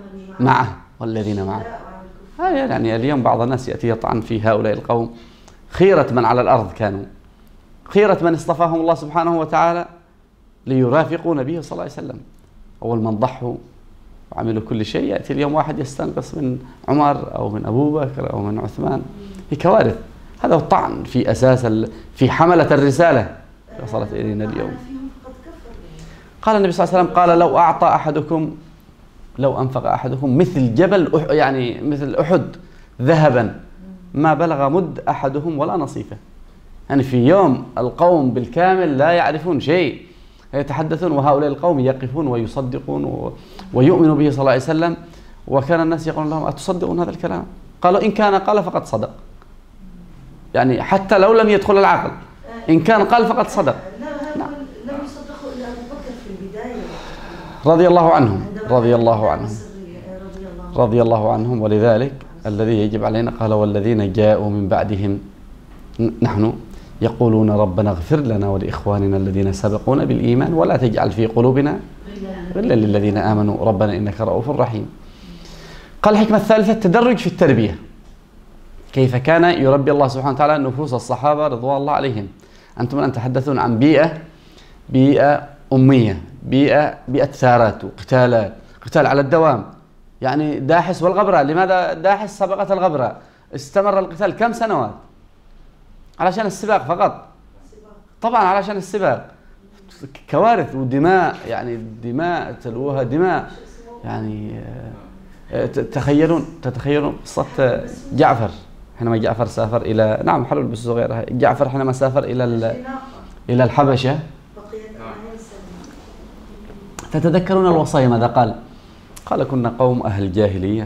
معه والذين معه. يعني اليوم بعض الناس يأتي يطعن في هؤلاء القوم خيرة من على الأرض كانوا، خيرة من اصطفاهم الله سبحانه وتعالى ليرافقوا نبيه صلى الله عليه وسلم. أول من ضحوا وعملوا كل شيء، يأتي اليوم واحد يستنقص من عمر أو من أبو بكر أو من عثمان، في كوارث. هذا هو الطعن في أساس في حملة الرسالة وصلت إلينا اليوم. قال النبي صلى الله عليه وسلم قال لو أعطى أحدكم لو أنفق أحدكم مثل جبل يعني مثل أحد ذهبا ما بلغ مد أحدهم ولا نصيفه. يعني في يوم القوم بالكامل لا يعرفون شيء، يتحدثون وهؤلاء القوم يقفون ويصدقون ويؤمنوا به صلى الله عليه وسلم، وكان الناس يقولون لهم أتصدقون هذا الكلام؟ قالوا إن كان قال فقد صدق. يعني حتى لو لم يدخل العقل، إن كان قال فقد صدق. نعم. لم يصدقوا إلا أبو بكر في البداية رضي الله عنهم رضي الله عنهم رضي الله عنهم. ولذلك الذي يجب علينا قال والذين جاءوا من بعدهم نحن يقولون ربنا اغفر لنا ولإخواننا الذين سبقونا بالإيمان ولا تجعل في قلوبنا غلا للذين آمنوا ربنا إنك رؤوف رحيم. قال الحكمة الثالثة التدرج في التربية، كيف كان يربي الله سبحانه وتعالى نفوس الصحابة رضوان الله عليهم. أنتم الآن تحدثون عن بيئة بيئة أمية، بيئة بيئة ثارات وقتالات، قتال على الدوام. يعني داحس والغبراء، لماذا داحس سبقت الغبراء؟ استمر القتال كم سنوات؟ علشان السباق فقط، طبعا علشان السباق. كوارث ودماء، يعني دماء تلوها دماء. يعني تتخيلون تتخيلون قصة جعفر حينما جعفر سافر إلى نعم حلول بس غيرها. جعفر حينما سافر إلى إلى الحبشة، تتذكرون الوصايا ماذا قال؟ قال كنا قوم أهل جاهلية،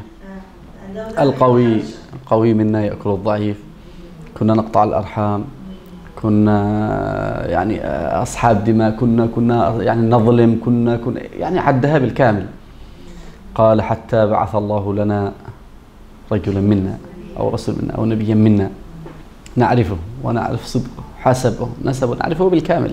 القوي القوي منا يأكل الضعيف، كنا نقطع الأرحام، كنا يعني أصحاب دماء، كنا كنا يعني نظلم، كنا كنا يعني عدها بالكامل. قال حتى بعث الله لنا رجلا منا أو رسول منا أو نبيا منا نعرفه ونعرف صدقه حسبه نسبه نعرفه بالكامل.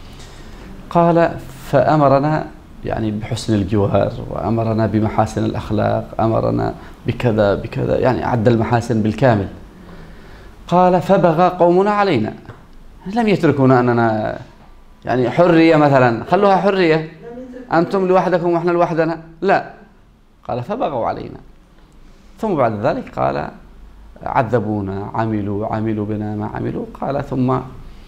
قال فأمرنا يعني بحسن الجوار، وأمرنا بمحاسن الأخلاق، أمرنا بكذا بكذا، يعني عد المحاسن بالكامل. قال فبغى قومنا علينا، لم يتركونا أننا يعني حرية مثلا، خلوها حرية، أنتم لوحدكم وإحنا لوحدنا، لا. قال فبغوا علينا. ثم بعد ذلك قال عذبونا، عملوا عملوا بنا ما عملوا. قال ثم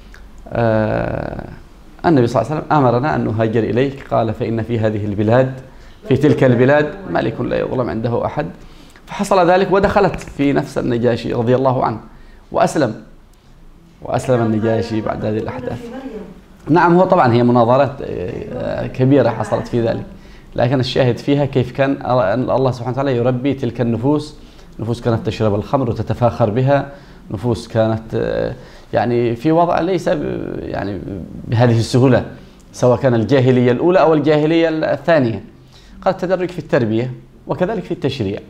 آه النبي صلى الله عليه وسلم أمرنا أن نهاجر إليك. قال فإن في هذه البلاد في تلك البلاد ملك لا يظلم عنده أحد. فحصل ذلك ودخلت في نفس النجاشي رضي الله عنه وأسلم وأسلم النجاشي بعد هذه الأحداث. نعم هو طبعا هي مناظرات كبيرة حصلت في ذلك، لكن الشاهد فيها كيف كان الله سبحانه وتعالى يربي تلك النفوس. نفوس كانت تشرب الخمر وتتفاخر بها، نفوس كانت يعني في وضع ليس يعني بهذه السهولة، سواء كان الجاهلية الأولى أو الجاهلية الثانية. قال التدرج في التربية وكذلك في التشريع.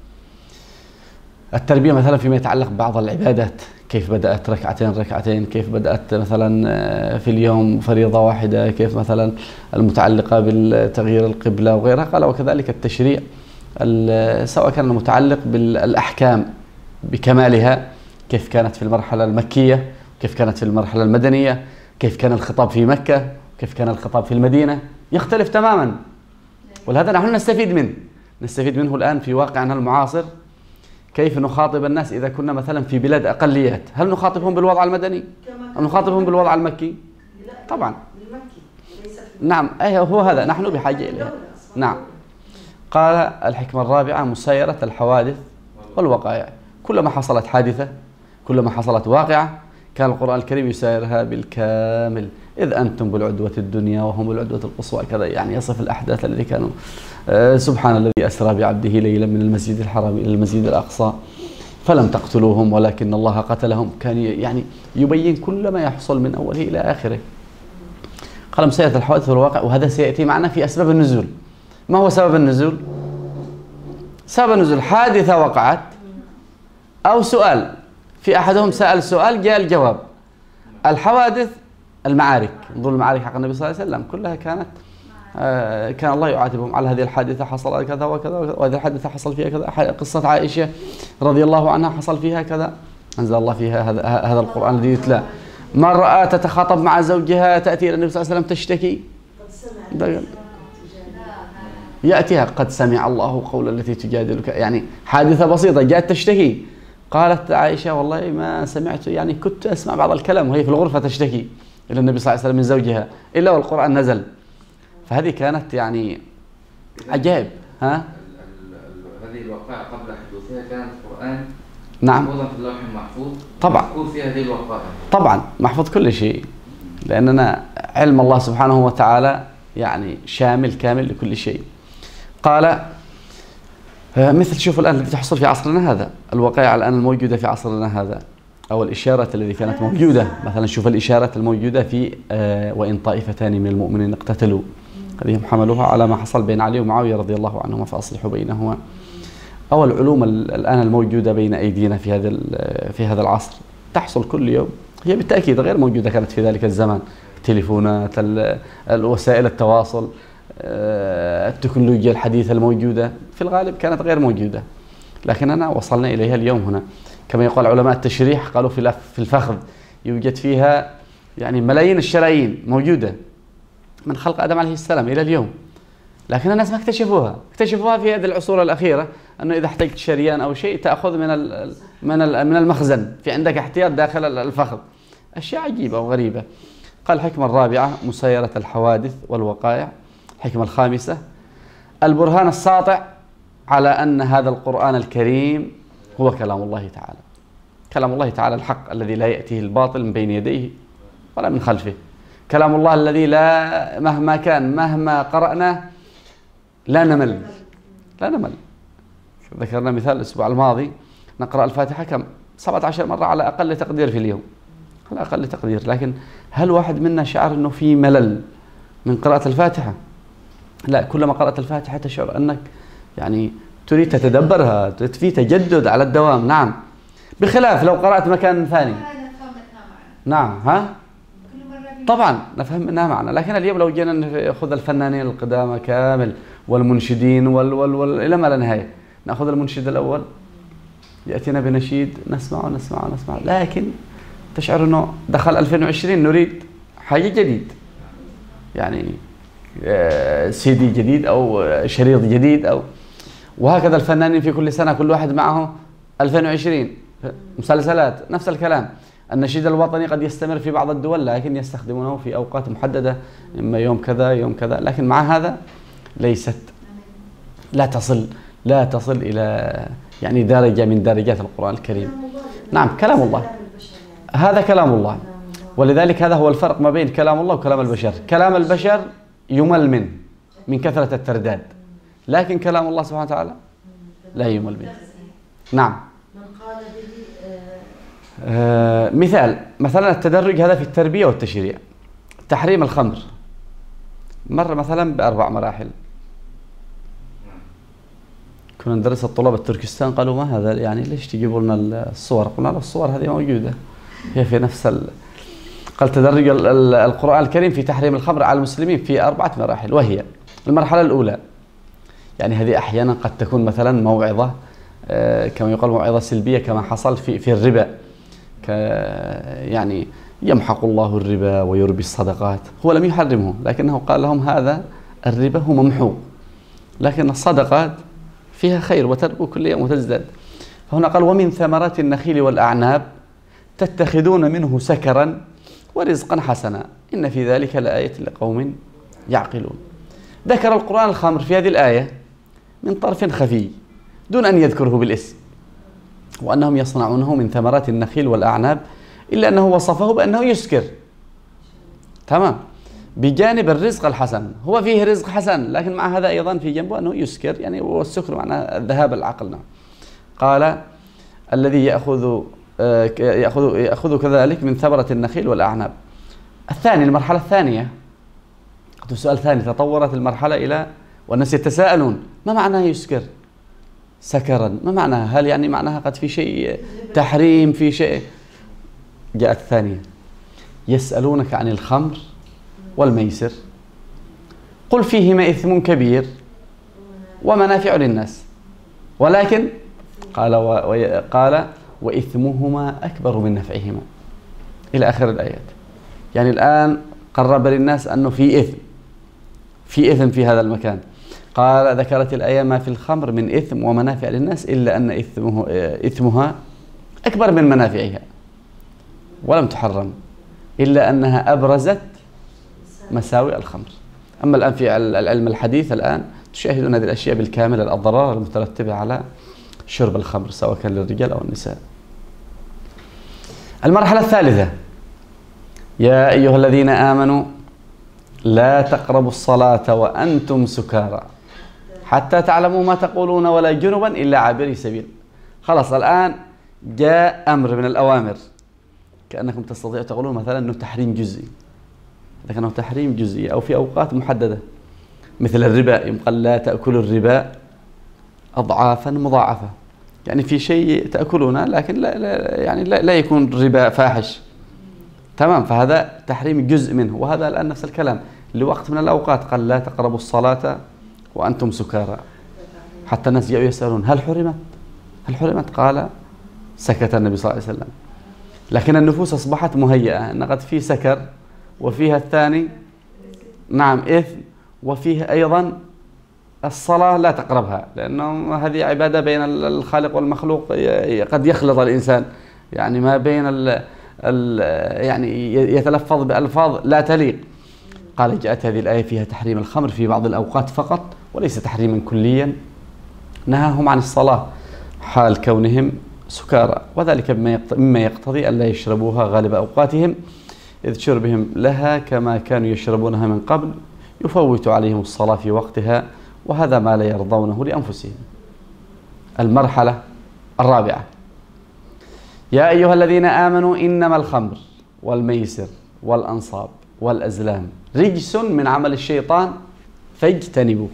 التربية مثلا فيما يتعلق ببعض العبادات، كيف بدأت ركعتين ركعتين، كيف بدأت مثلا في اليوم فريضة واحدة، كيف مثلا المتعلقة بالتغيير القبلة وغيرها. قال وكذلك التشريع سواء كان المتعلق بالأحكام بكمالها، كيف كانت في المرحلة المكية، كيف كانت في المرحلة المدنية، كيف كان الخطاب في مكة، كيف كان الخطاب في المدينة، يختلف تماما. ولهذا نحن نستفيد منه نستفيد منه الآن في واقعنا المعاصر. كيف نخاطب الناس إذا كنا مثلا في بلاد أقليات؟ هل نخاطبهم بالوضع المدني أم نخاطبهم بالوضع المكي؟ طبعا نعم أيه هو هذا نحن بحاجة إليه. نعم. قال الحكمة الرابعة مسايرة الحوادث والوقائع. كلما حصلت حادثة، كلما حصلت واقعة، كان القرآن الكريم يسايرها بالكامل. إذ أنتم بالعدوة الدنيا وهم بالعدوة القصوى، كذا يعني يصف الأحداث الذي كانوا. آه سبحان الذي أسرى بعبده ليلا من المسجد الحرام إلى المسجد الأقصى فلم تقتلوهم ولكن الله قتلهم. كان يعني يبين كل ما يحصل من أوله إلى آخره. قال مسايرة الحوادث والواقع، وهذا سيأتي معنا في أسباب النزول. ما هو سبب النزول؟ سبب النزول حادثة وقعت أو سؤال، في أحدهم سأل سؤال جاء الجواب. الحوادث المعارك، انظروا المعارك حق النبي صلى الله عليه وسلم كلها كانت آه كان الله يعاتبهم على هذه الحادثة حصل كذا وكذا، وهذه الحادثة حصل فيها كذا. قصة عائشة رضي الله عنها حصل فيها كذا. أنزل الله فيها هذا هذا القرآن الذي يتلى. من رأى تتخاطب مع زوجها تأتي إلى النبي صلى الله عليه وسلم تشتكي، يأتيها قد سمع الله قول التي تجادلك، يعني حادثة بسيطة جاءت تشتكي، قالت عائشة والله ما سمعت، يعني كنت أسمع بعض الكلام وهي في الغرفة تشتكي إلى النبي صلى الله عليه وسلم من زوجها إلا والقرآن نزل. فهذه كانت يعني عجائب. ها؟ هذه الوقائع قبل حدوثها كانت القرآن نعم محفوظا في اللوح المحفوظ، طبعا محفوظ في هذه الوقائع طبعا محفوظ كل شيء، لأننا علم الله سبحانه وتعالى يعني شامل كامل لكل شيء. قال مثل شوفوا الآن التي تحصل في عصرنا هذا، الوقائع الآن الموجودة في عصرنا هذا، أو الإشارات التي كانت موجودة، مثلا شوف الإشارات الموجودة في آه وإن طائفتان من المؤمنين اقتتلوا، هذه حملوها على ما حصل بين علي ومعاوية رضي الله عنهما فأصلحوا بينهما. أو العلوم الآن الموجودة بين أيدينا في هذا في هذا العصر تحصل كل يوم، هي بالتأكيد غير موجودة كانت في ذلك الزمان، التليفونات، وسائل التواصل، التكنولوجيا الحديثة الموجودة في الغالب كانت غير موجودة، لكننا وصلنا إليها اليوم هنا. كما يقول علماء التشريح قالوا في في الفخذ يوجد فيها يعني ملايين الشرايين موجودة من خلق آدم عليه السلام إلى اليوم، لكن الناس ما اكتشفوها، اكتشفوها في هذه العصور الأخيرة، أنه إذا احتجت شريان أو شيء تأخذ من من من المخزن، في عندك احتياط داخل الفخذ، أشياء عجيبة وغريبة. قال الحكمة الرابعة مسايرة الحوادث والوقائع. الحكمة الخامسة البرهان الساطع على أن هذا القرآن الكريم هو كلام الله تعالى، كلام الله تعالى الحق الذي لا يأتيه الباطل من بين يديه ولا من خلفه، كلام الله الذي لا مهما كان مهما قرأناه لا نمل لا نمل. ذكرنا مثال الأسبوع الماضي نقرأ الفاتحة كم؟ سبعة عشر مرة على أقل تقدير في اليوم، على أقل تقدير، لكن هل واحد منا شعر أنه في ملل من قراءة الفاتحة؟ لا، كلما قرأت الفاتحة تشعر أنك يعني تريد تتدبرها، في تجدد على الدوام. نعم، بخلاف لو قرأت مكان ثاني. نعم، ها؟ طبعا نفهم منها معنى، لكن اليوم لو جينا ناخذ الفنانين القدامى كامل والمنشدين وال وال وال الى ما لا نهايه، ناخذ المنشد الاول ياتينا بنشيد نسمع ونسمع ونسمع، لكن تشعر انه دخل ألفين وعشرين نريد حاجه جديد، يعني سيدي جديد او شريط جديد، او وهكذا الفنانين في كل سنه كل واحد معه ألفين وعشرين مسلسلات نفس الكلام. النشيد الوطني قد يستمر في بعض الدول لكن يستخدمونه في أوقات محددة، إما يوم كذا يوم كذا، لكن مع هذا ليست لا تصل لا تصل إلى يعني درجة من درجات القرآن الكريم. نعم كلام الله، هذا كلام الله، ولذلك هذا هو الفرق ما بين كلام الله وكلام البشر. كلام البشر يمل منه من كثرة الترداد، لكن كلام الله سبحانه وتعالى لا يمل منه. نعم. آه مثال مثلا التدرج هذا في التربية والتشريع. تحريم الخمر مر مثلا بأربع مراحل. كنا ندرس الطلاب التركستان قالوا ما هذا يعني ليش تجيبوا لنا الصور؟ قلنا له الصور هذه موجودة هي في نفس ال... قال تدرج القرآن الكريم في تحريم الخمر على المسلمين في أربعة مراحل، وهي المرحلة الأولى يعني هذه أحيانا قد تكون مثلا موعظة آه كما يقال موعظة سلبية كما حصل في في الربا، يعني يمحق الله الربا ويربي الصدقات. هو لم يحرمه لكنه قال لهم هذا الربا هو ممحوق، لكن الصدقات فيها خير وتربو كل يوم وتزداد. فهنا قال ومن ثمرات النخيل والأعناب تتخذون منه سكرا ورزقا حسنا إن في ذلك لآية لقوم يعقلون. ذكر القرآن الخمر في هذه الآية من طرف خفي دون أن يذكره بالاسم، وأنهم يصنعونه من ثمرات النخيل والأعناب، إلا أنه وصفه بأنه يسكر. تمام، بجانب الرزق الحسن، هو فيه رزق حسن لكن مع هذا أيضا في جنبه أنه يسكر، يعني والسكر معناه ذهاب العقل. نعم. قال الذي يأخذ يأخذ يأخذ كذلك من ثمرة النخيل والأعناب. الثاني المرحلة الثانية، سؤال ثاني، تطورت المرحلة إلى والناس يتساءلون ما معناه يسكر سكرا؟ ما معناها؟ هل يعني معناها قد في شيء تحريم في شيء؟ جاءت الثانية يسألونك عن الخمر والميسر قل فيهما إثم كبير ومنافع للناس ولكن قال قال وإثمهما أكبر من نفعهما إلى آخر الآيات. يعني الآن قرب للناس أنه في إثم في إثم في هذا المكان. قال ذكرت الآية ما في الخمر من إثم ومنافع للناس إلا أن إثمه إثمها أكبر من منافعها ولم تحرم إلا أنها أبرزت مساوئ الخمر. أما الآن في العلم الحديث الآن تشاهدون هذه الأشياء بالكامل، الأضرار المترتبة على شرب الخمر سواء كان للرجال أو النساء. المرحلة الثالثة: يا أيها الذين آمنوا لا تقربوا الصلاة وأنتم سكارى حتى تعلموا ما تقولون ولا جنبا إلا عابري سبيل. خلاص الآن جاء أمر من الأوامر، كأنكم تستطيعوا تقولون مثلا أنه تحريم جزئي، لكنه تحريم جزئي أو في أوقات محددة، مثل الربا يقال لا تأكلوا الربا أضعافا مضاعفة، يعني في شيء تأكلونه لكن لا, لا يعني لا, لا يكون ربا فاحش، تمام، فهذا تحريم جزء منه. وهذا الآن نفس الكلام، لوقت من الأوقات قال لا تقربوا الصلاة وأنتم سكارى، حتى الناس جاءوا يسألون هل حرمت؟ هل حرمت؟ قال سكت النبي صلى الله عليه وسلم. لكن النفوس أصبحت مهيئة أن قد في سكر وفيها الثاني نعم إثم، وفيه أيضا الصلاة لا تقربها، لأنه هذه عبادة بين الخالق والمخلوق، قد يخلط الإنسان يعني ما بين ال ال يعني يتلفظ بألفاظ لا تليق. قال جاءت هذه الآية فيها تحريم الخمر في بعض الأوقات فقط وليس تحريما كليا، نهاهم عن الصلاة حال كونهم سكارى، وذلك مما يقتضي أن لا يشربوها غالب أوقاتهم إذ شربهم لها كما كانوا يشربونها من قبل يفوت عليهم الصلاة في وقتها، وهذا ما لا يرضونه لأنفسهم. المرحلة الرابعة: يا أيها الذين آمنوا إنما الخمر والميسر والأنصاب والأزلام رجس من عمل الشيطان فاجتنبوه.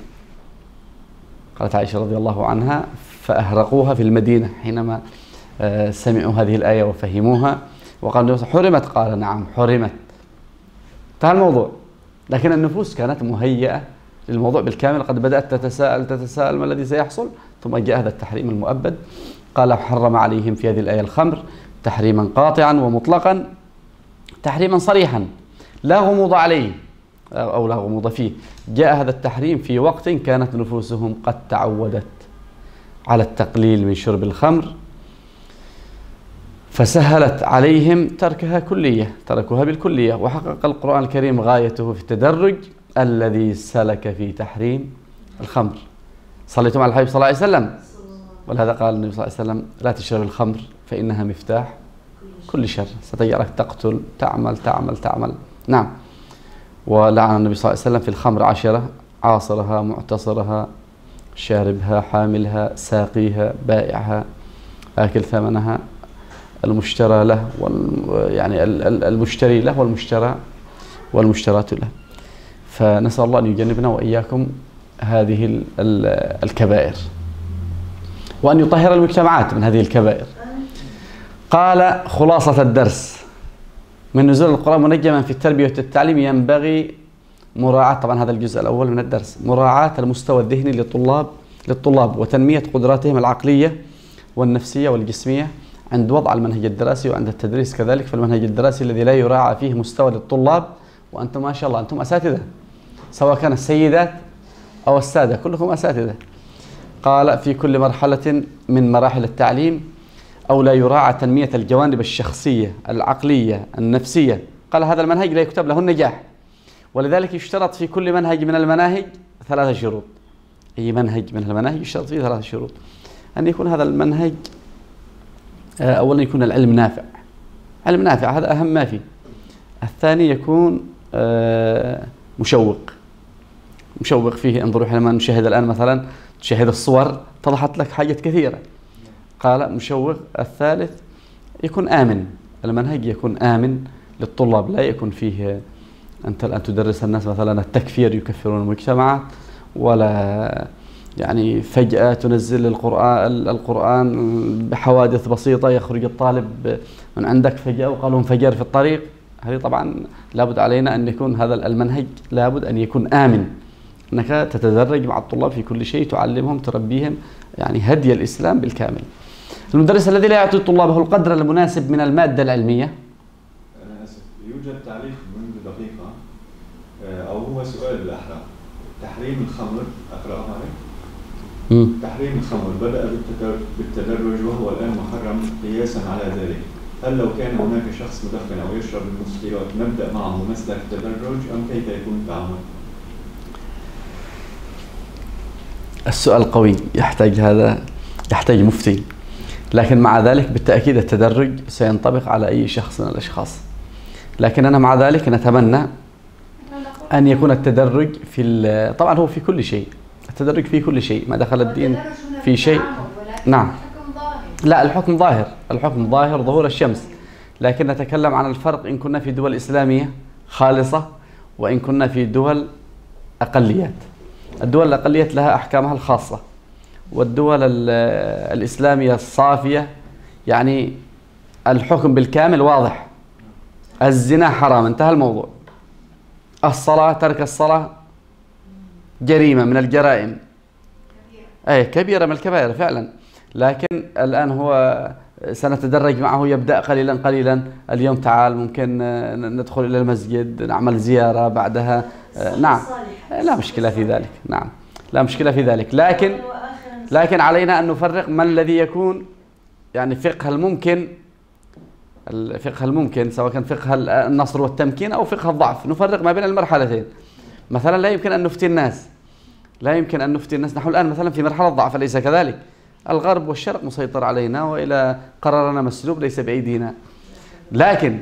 قالت عائشة رضي الله عنها فأهرقوها في المدينة حينما سمعوا هذه الآية وفهموها، وقالوا حرمت؟ قال نعم حرمت. انتهى الموضوع. لكن النفوس كانت مهيئة للموضوع بالكامل، قد بدأت تتساءل تتساءل ما الذي سيحصل، ثم جاء هذا التحريم المؤبد. قال حرم عليهم في هذه الآية الخمر تحريما قاطعا ومطلقا، تحريما صريحا لا غموض عليه أو لا غموض فيه. جاء هذا التحريم في وقت كانت نفوسهم قد تعودت على التقليل من شرب الخمر، فسهلت عليهم تركها كلية، تركوها بالكلية. وحقق القرآن الكريم غايته في التدرج الذي سلك في تحريم الخمر. صليتم على الحبيب صلى الله عليه وسلم، ولهذا قال النبي صلى الله عليه وسلم لا تشرب الخمر فإنها مفتاح كل شر، ستجعلك تقتل تعمل تعمل تعمل. نعم. ولعن النبي صلى الله عليه وسلم في الخمر عشرة: عاصرها، معتصرها، شاربها، حاملها، ساقيها، بائعها، آكل ثمنها، المشترى له يعني المشتري له والمشترى والمشترات له. فنسأل الله أن يجنبنا وإياكم هذه الكبائر، وأن يطهر المجتمعات من هذه الكبائر. قال خلاصة الدرس: من نزول القرآن منجما في التربية والتعليم ينبغي مراعاة، طبعا هذا الجزء الأول من الدرس، مراعاة المستوى الذهني للطلاب للطلاب وتنمية قدراتهم العقلية والنفسية والجسمية عند وضع المنهج الدراسي وعند التدريس كذلك. فالمنهج الدراسي الذي لا يراعى فيه مستوى للطلاب، وأنتم ما شاء الله أنتم أساتذة، سواء كان السيدات أو السادة كلكم أساتذة. قال في كل مرحلة من مراحل التعليم أو لا يراعى تنمية الجوانب الشخصية العقلية النفسية. قال هذا المنهج لا يكتب له النجاح، ولذلك يشترط في كل منهج من المناهج ثلاثة شروط. أي منهج من المناهج يشترط فيه ثلاثة شروط: أن يكون هذا المنهج أولا يكون العلم نافع، علم نافع هذا أهم ما فيه. الثاني يكون مشوق، مشوق فيه. انظروا حينما نشاهد الآن مثلا تشاهد الصور اتضحت لك حاجات كثيرة. قال مشوق. الثالث يكون آمن، المنهج يكون آمن للطلاب، لا يكون فيه أنت الآن تدرس الناس مثلا التكفير يكفرون المجتمعات، ولا يعني فجأة تنزل القرآن القرآن بحوادث بسيطة يخرج الطالب من عندك فجأة وقالوا انفجر في الطريق. هذه طبعا لابد علينا أن يكون هذا المنهج لابد أن يكون آمن، أنك تتدرج مع الطلاب في كل شيء، تعلمهم تربيهم يعني هدي الإسلام بالكامل. المدرس الذي لا يعطي طلابه القدر المناسب من المادة العلمية. أنا آسف، يوجد تعليق منذ دقيقة أو هو سؤال بالأحرى. تحريم الخمر أقرأها عليك؟ تحريم الخمر بدأ بالتدرج وهو الآن محرم قياسا على ذلك. هل لو كان هناك شخص مدخن أو يشرب المسكرات نبدأ معه مسلك التدرج أم كيف يكون التعامل؟ السؤال قوي، يحتاج هذا يحتاج مفتي، لكن مع ذلك بالتأكيد التدرج سينطبق على أي شخص من الأشخاص، لكن أنا مع ذلك نتمنى أن يكون التدرج في طبعا هو في كل شيء، التدرج في كل شيء، ما دخل الدين في شيء. نعم، لا الحكم ظاهر، الحكم ظاهر ظهور الشمس، لكن نتكلم عن الفرق إن كنا في دول إسلامية خالصة وإن كنا في دول أقليات. الدول الأقليات لها أحكامها الخاصة، والدول الإسلامية الصافية يعني الحكم بالكامل واضح. الزنا حرام، انتهى الموضوع. الصلاة، ترك الصلاة جريمة من الجرائم، أي كبيرة من الكبائر فعلا، لكن الآن هو سنتدرج معه، يبدأ قليلا قليلا. اليوم تعال ممكن ندخل إلى المسجد نعمل زيارة بعدها، نعم لا مشكلة في ذلك، نعم لا مشكلة في ذلك، لكن لكن علينا أن نفرق ما الذي يكون يعني فقه الممكن، الفقه الممكن سواء كان فقه النصر والتمكين أو فقه الضعف، نفرق ما بين المرحلتين. مثلا لا يمكن أن نفتي الناس، لا يمكن أن نفتي الناس، نحن الآن مثلا في مرحلة ضعف أليس كذلك؟ الغرب والشرق مسيطر علينا وإلى قرارنا مسلوب ليس بأيدينا، لكن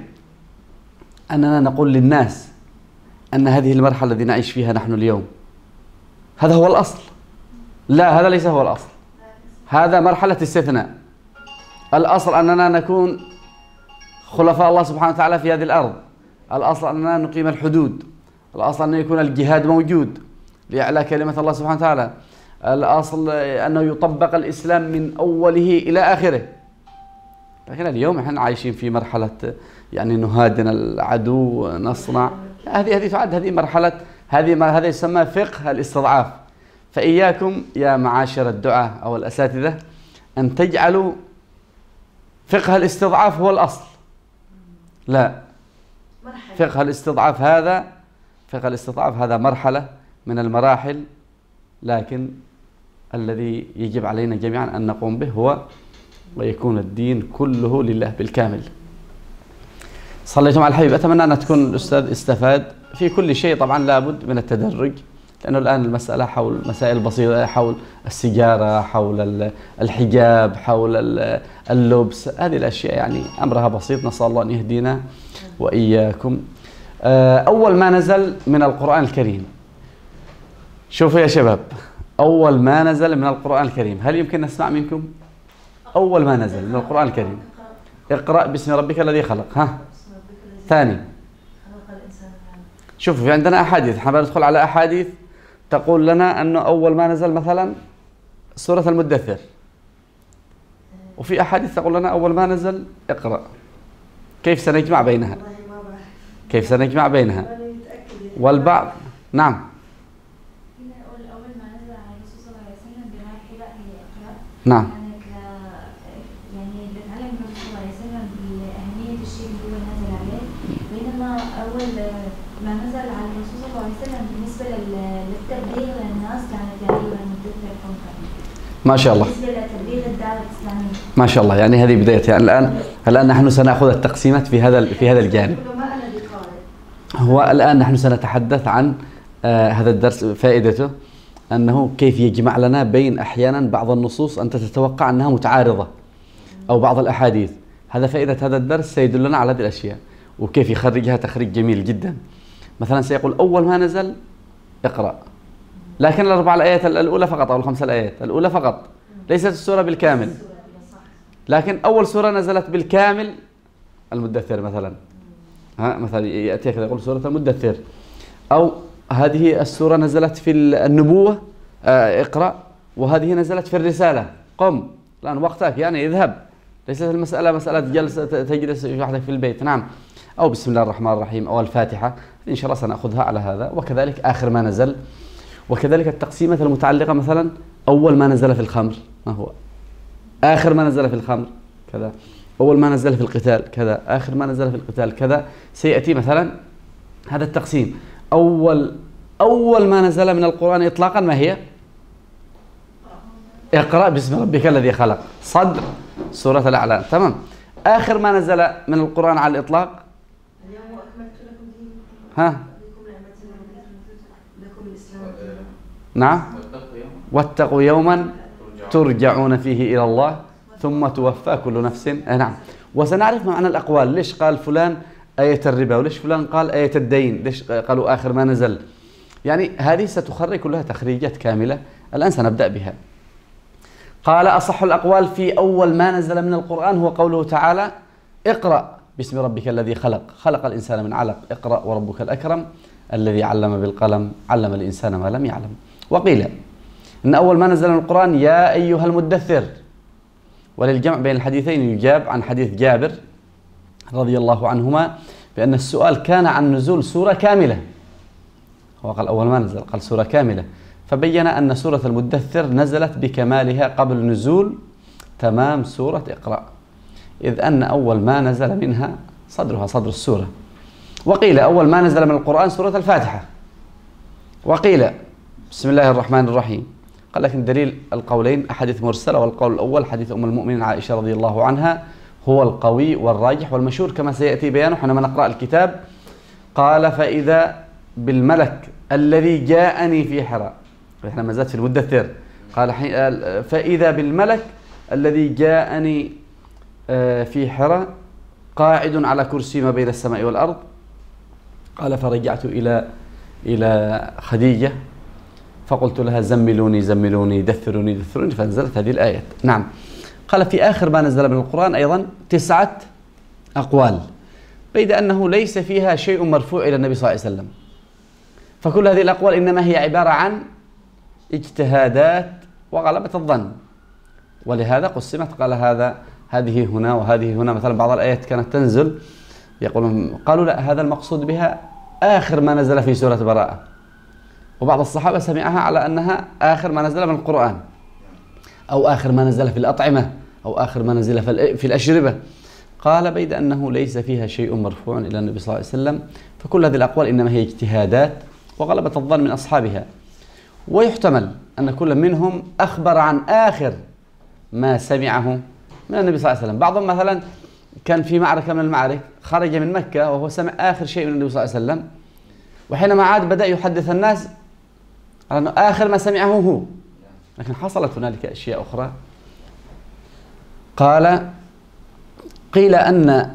أننا نقول للناس أن هذه المرحلة التي نعيش فيها نحن اليوم هذا هو الأصل. لا، هذا ليس هو الأصل، هذا مرحلة استثناء. الأصل أننا نكون خلفاء الله سبحانه وتعالى في هذه الأرض، الأصل أننا نقيم الحدود، الأصل أن يكون الجهاد موجود لإعلاء كلمة الله سبحانه وتعالى، الأصل أنه يطبق الإسلام من أوله إلى آخره. لكن اليوم احنا عايشين في مرحلة يعني نهادن العدو، نصنع، هذه هذه تعد هذه مرحلة، هذه هذا يسمى فقه الاستضعاف. فإياكم يا معاشر الدعاة أو الأساتذة أن تجعلوا فقه الاستضعاف هو الأصل، لا، فقه الاستضعاف هذا فقه الاستضعاف هذا مرحلة من المراحل، لكن الذي يجب علينا جميعا أن نقوم به هو ويكون الدين كله لله بالكامل. صليتم على الحبيب. أتمنى أن تكون الأستاذ استفاد. في كل شيء طبعا لابد من التدرج، لأنه الآن المسألة حول مسائل بسيطة، حول السيجارة، حول الحجاب، حول اللبس، هذه الأشياء يعني أمرها بسيط، نسأل الله أن يهدينا وإياكم. أول ما نزل من القرآن الكريم، شوفوا يا شباب، أول ما نزل من القرآن الكريم، هل يمكن نسمع منكم؟ أول ما نزل من القرآن الكريم، اقرأ باسم ربك الذي خلق. ها، ثاني، شوفوا في عندنا أحاديث، احنا ندخل على أحاديث تقول لنا أنه أول ما نزل مثلا سورة المدثر، وفي أحاديث تقول لنا أول ما نزل اقرأ. كيف سنجمع بينها؟ كيف سنجمع بينها؟ والبعض نعم نعم يعني بنتعلم من الرسول صلى الله عليه وسلم بأهمية الشيء اللي هو نازل عليه، بينما أول ما نزل على الرسول صلى الله عليه وسلم بالنسبة للتبليغ للناس كانت يعني المدثر قمة. ما شاء الله. بالنسبة لتبليغ الدعوة الإسلامية. ما شاء الله، يعني هذه بداية. يعني الآن الآن نحن سنأخذ التقسيمات في هذا في هذا الجانب. هو الآن نحن سنتحدث عن آه هذا الدرس، فائدته أنه كيف يجمع لنا بين أحيانا بعض النصوص أنت تتوقع أنها متعارضة أو بعض الأحاديث. هذا فائدة هذا الدرس، سيدلنا على هذه الأشياء وكيف يخرجها تخريج جميل جدا. مثلا سيقول أول ما نزل اقرأ، لكن الأربع الآيات الأولى فقط أو الخمس الآيات الأولى فقط، ليست السورة بالكامل، لكن أول سورة نزلت بالكامل المدثر مثلا. ها مثلا يأتي كذا يقول سورة المدثر، أو هذه السورة نزلت في النبوة آه اقرأ، وهذه نزلت في الرسالة قم، الآن وقتك يعني اذهب، ليست المسألة مسألة جلس تجلس وحدك في البيت. نعم، أو بسم الله الرحمن الرحيم أو الفاتحة، إن شاء الله سنأخذها على هذا. وكذلك آخر ما نزل، وكذلك التقسيمة المتعلقة مثلا أول ما نزل في الخمر ما هو؟ آخر ما نزل في الخمر كذا، أول ما نزل في القتال كذا، آخر ما نزل في القتال كذا. سيأتي مثلا هذا التقسيم. أول أول ما نزل من القرآن إطلاقا ما هي؟ اقرأ باسم ربك الذي خلق، صدر سورة الأعلى. تمام. آخر ما نزل من القرآن على الإطلاق اليوم أكملت لكم دينكم ها؟ لكم نعمتي لكم الإسلام دينا. نعم. واتقوا يوما ترجعون فيه إلى الله ثم توفى كل نفس. آه نعم. وسنعرف معنى الأقوال، ليش قال فلان آية الربا وليش فلان قال آية الدين، ليش قالوا آخر ما نزل. يعني هذه ستخرج كلها تخريجات كاملة، الآن سنبدأ بها. قال أصح الأقوال في أول ما نزل من القرآن هو قوله تعالى اقرأ باسم ربك الذي خلق، خلق الإنسان من علق، اقرأ وربك الأكرم الذي علم بالقلم، علم الإنسان ما لم يعلم. وقيل إن أول ما نزل من القرآن يا أيها المدثر، وللجمع بين الحديثين يجاب عن حديث جابر رضي الله عنهما بأن السؤال كان عن نزول سورة كاملة. هو قال أول ما نزل قال سورة كاملة، فبين أن سورة المدثر نزلت بكمالها قبل نزول تمام سورة اقرأ، إذ أن أول ما نزل منها صدرها صدر السورة. وقيل أول ما نزل من القرآن سورة الفاتحة. وقيل بسم الله الرحمن الرحيم. قال لكن دليل القولين أحاديث مرسلة، والقول الأول حديث أم المؤمنين عائشة رضي الله عنها هو القوي والراجح والمشهور كما سيأتي بيانه حينما نقرأ الكتاب. قال فإذا بالملك الذي جاءني في حراء، احنا ما زاد في المدثر، قال فإذا بالملك الذي جاءني في حراء قاعد على كرسي ما بين السماء والأرض. قال فرجعت إلى إلى خديجة فقلت لها زملوني زملوني دثروني دثروني، فنزلت هذه الآيات. نعم. قال في آخر ما نزل من القرآن أيضا تسعة أقوال، بيد أنه ليس فيها شيء مرفوع إلى النبي صلى الله عليه وسلم، فكل هذه الأقوال إنما هي عبارة عن اجتهادات وغلبة الظن، ولهذا قسمت. قال هذا هذه هنا وهذه هنا. مثلا بعض الآيات كانت تنزل يقولون قالوا لا هذا المقصود بها آخر ما نزل في سورة براءة، وبعض الصحابة سمعها على أنها آخر ما نزل من القرآن، أو آخر ما نزل في الأطعمة، أو آخر ما نزل في الأشربة. قال بيد أنه ليس فيها شيء مرفوع إلى النبي صلى الله عليه وسلم، فكل هذه الأقوال إنما هي اجتهادات وغلبة الظن من أصحابها. ويحتمل أن كل منهم أخبر عن آخر ما سمعه من النبي صلى الله عليه وسلم. بعضهم مثلا كان في معركة من المعارك خرج من مكة وهو سمع آخر شيء من النبي صلى الله عليه وسلم، وحينما عاد بدأ يحدث الناس على أنه آخر ما سمعه هو، لكن حصلت هنالك أشياء أخرى. قال قيل أن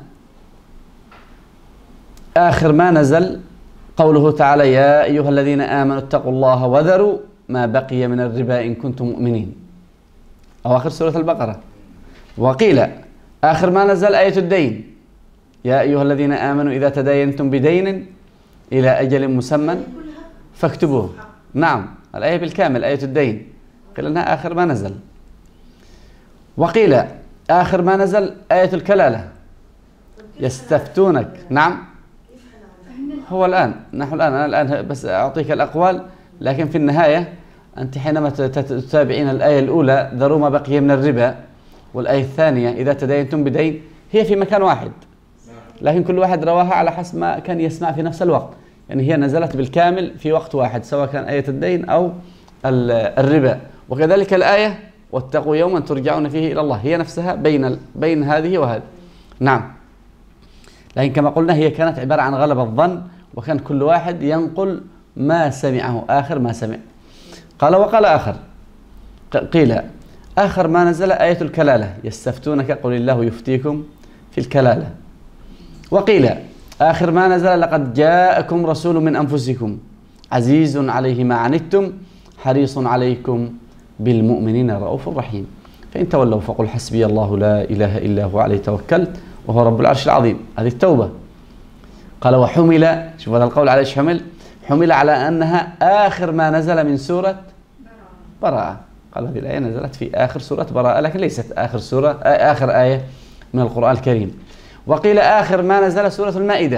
آخر ما نزل قوله تعالى يا أيها الذين آمنوا اتقوا الله وذروا ما بقي من الربا إن كنتم مؤمنين، أو آخر سورة البقرة. وقيل آخر ما نزل آية الدين يا أيها الذين آمنوا إذا تداينتم بدين إلى أجل مسمى فاكتبوه. نعم الآية بالكامل آية الدين، قيل أنها آخر ما نزل. وقيل آخر ما نزل آية الكلالة يستفتونك. نعم هو الآن نحن الآن أنا الآن بس أعطيك الأقوال، لكن في النهاية أنت حينما تتابعين الآية الأولى ذروا ما بقي من الربا، والآية الثانية إذا تداينتم بدين، هي في مكان واحد، لكن كل واحد رواها على حسب ما كان يسمع في نفس الوقت، يعني هي نزلت بالكامل في وقت واحد سواء كان آية الدين أو الربا. وكذلك الآية واتقوا يوما ترجعون فيه إلى الله، هي نفسها بين بين هذه وهذه. نعم. لكن كما قلنا هي كانت عبارة عن غلبة الظن، وكان كل واحد ينقل ما سمعه آخر ما سمع. قال وقال آخر قيل آخر ما نزل آية الكلالة يستفتونك قل الله يفتيكم في الكلالة. وقيل آخر ما نزل لقد جاءكم رسول من أنفسكم عزيز عليه ما عنتم حريص عليكم بالمؤمنين رؤوف رحيم فإن تولوا فقل حسبي الله لا إله إلا هو عليه توكلت وهو رب العرش العظيم. هذه التوبة. قال وحمل، شوف هذا القول على ايش حمل؟ حمل على أنها آخر ما نزل من سورة براءة. قال هذه الآية نزلت في آخر سورة براءة، لكن ليست آخر سورة آخر آية من القرآن الكريم. وقيل آخر ما نزل سورة المائدة،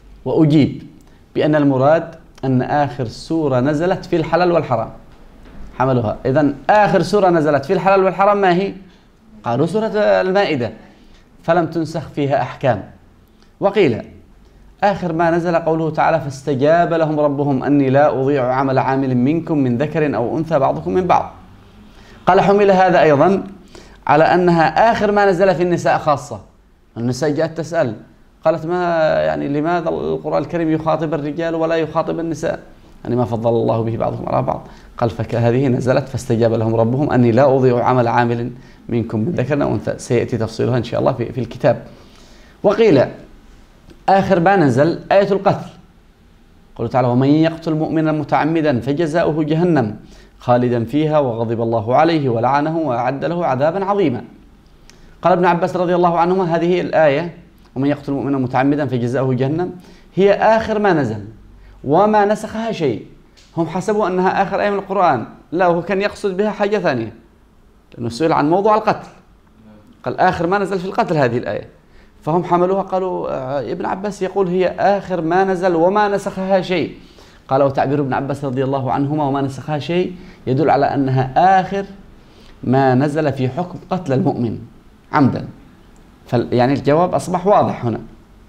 وأجيب بأن المراد أن آخر سورة نزلت في الحلال والحرام، حملوها. إذن آخر سورة نزلت في الحلال والحرام ما هي؟ قالوا سورة المائدة، فلم تنسخ فيها أحكام. وقيل آخر ما نزل قوله تعالى فاستجاب لهم ربهم أني لا أضيع عمل عامل منكم من ذكر أو أنثى بعضكم من بعض. قال حمل هذا أيضا على أنها آخر ما نزل في النساء خاصة. النساء جاءت تسأل قالت ما يعني لماذا القرآن الكريم يخاطب الرجال ولا يخاطب النساء؟ يعني ما فضل الله به بعضكم على بعض. قال فهذه نزلت فاستجاب لهم ربهم أني لا أضيع عمل عامل منكم من ذكر أو أنثى، سيأتي تفصيلها إن شاء الله في, في الكتاب. وقيل آخر ما نزل آية القتل، قوله تعالى ومن يقتل مؤمنا متعمدا فجزاؤه جهنم خالدا فيها وغضب الله عليه ولعنه وأعد له عذابا عظيما. قال ابن عباس رضي الله عنهما هذه الآية ومن يقتل مؤمنا متعمدا فجزاؤه جهنم هي آخر ما نزل وما نسخها شيء. هم حسبوا أنها آخر آية من القرآن، لا هو كان يقصد بها حاجة ثانية، لأنه سئل عن موضوع القتل قال آخر ما نزل في القتل هذه الآية، فهم حملوها قالوا ابن عباس يقول هي آخر ما نزل وما نسخها شيء. قال وتعبير ابن عباس رضي الله عنهما وما نسخها شيء يدل على أنها آخر ما نزل في حكم قتل المؤمن عمدا. يعني الجواب أصبح واضح هنا.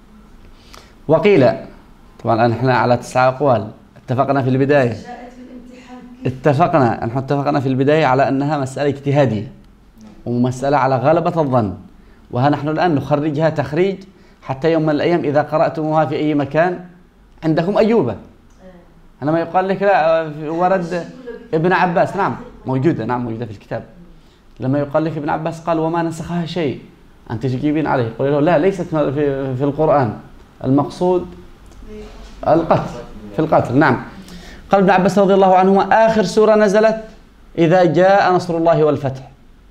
وقيل طبعا الآن احنا على تسعة أقوال. اتفقنا في البداية اتفقنا نحن اتفقنا في البداية على أنها مسألة اجتهادية ومسألة على غلبة الظن، وها نحن الآن نخرجها تخريج حتى يوم من الأيام إذا قرأتموها في أي مكان عندكم أيوبة. أنا ما يقال لك لا ورد ابن عباس، نعم موجودة، نعم موجودة في الكتاب. لما يقال لك ابن عباس قال وما نسخها شيء أنت تجيبين عليه، قل له لا ليست في, في القرآن، المقصود القتل في القتل. نعم. قال ابن عباس رضي الله عنهما آخر سورة نزلت إذا جاء نصر الله والفتح.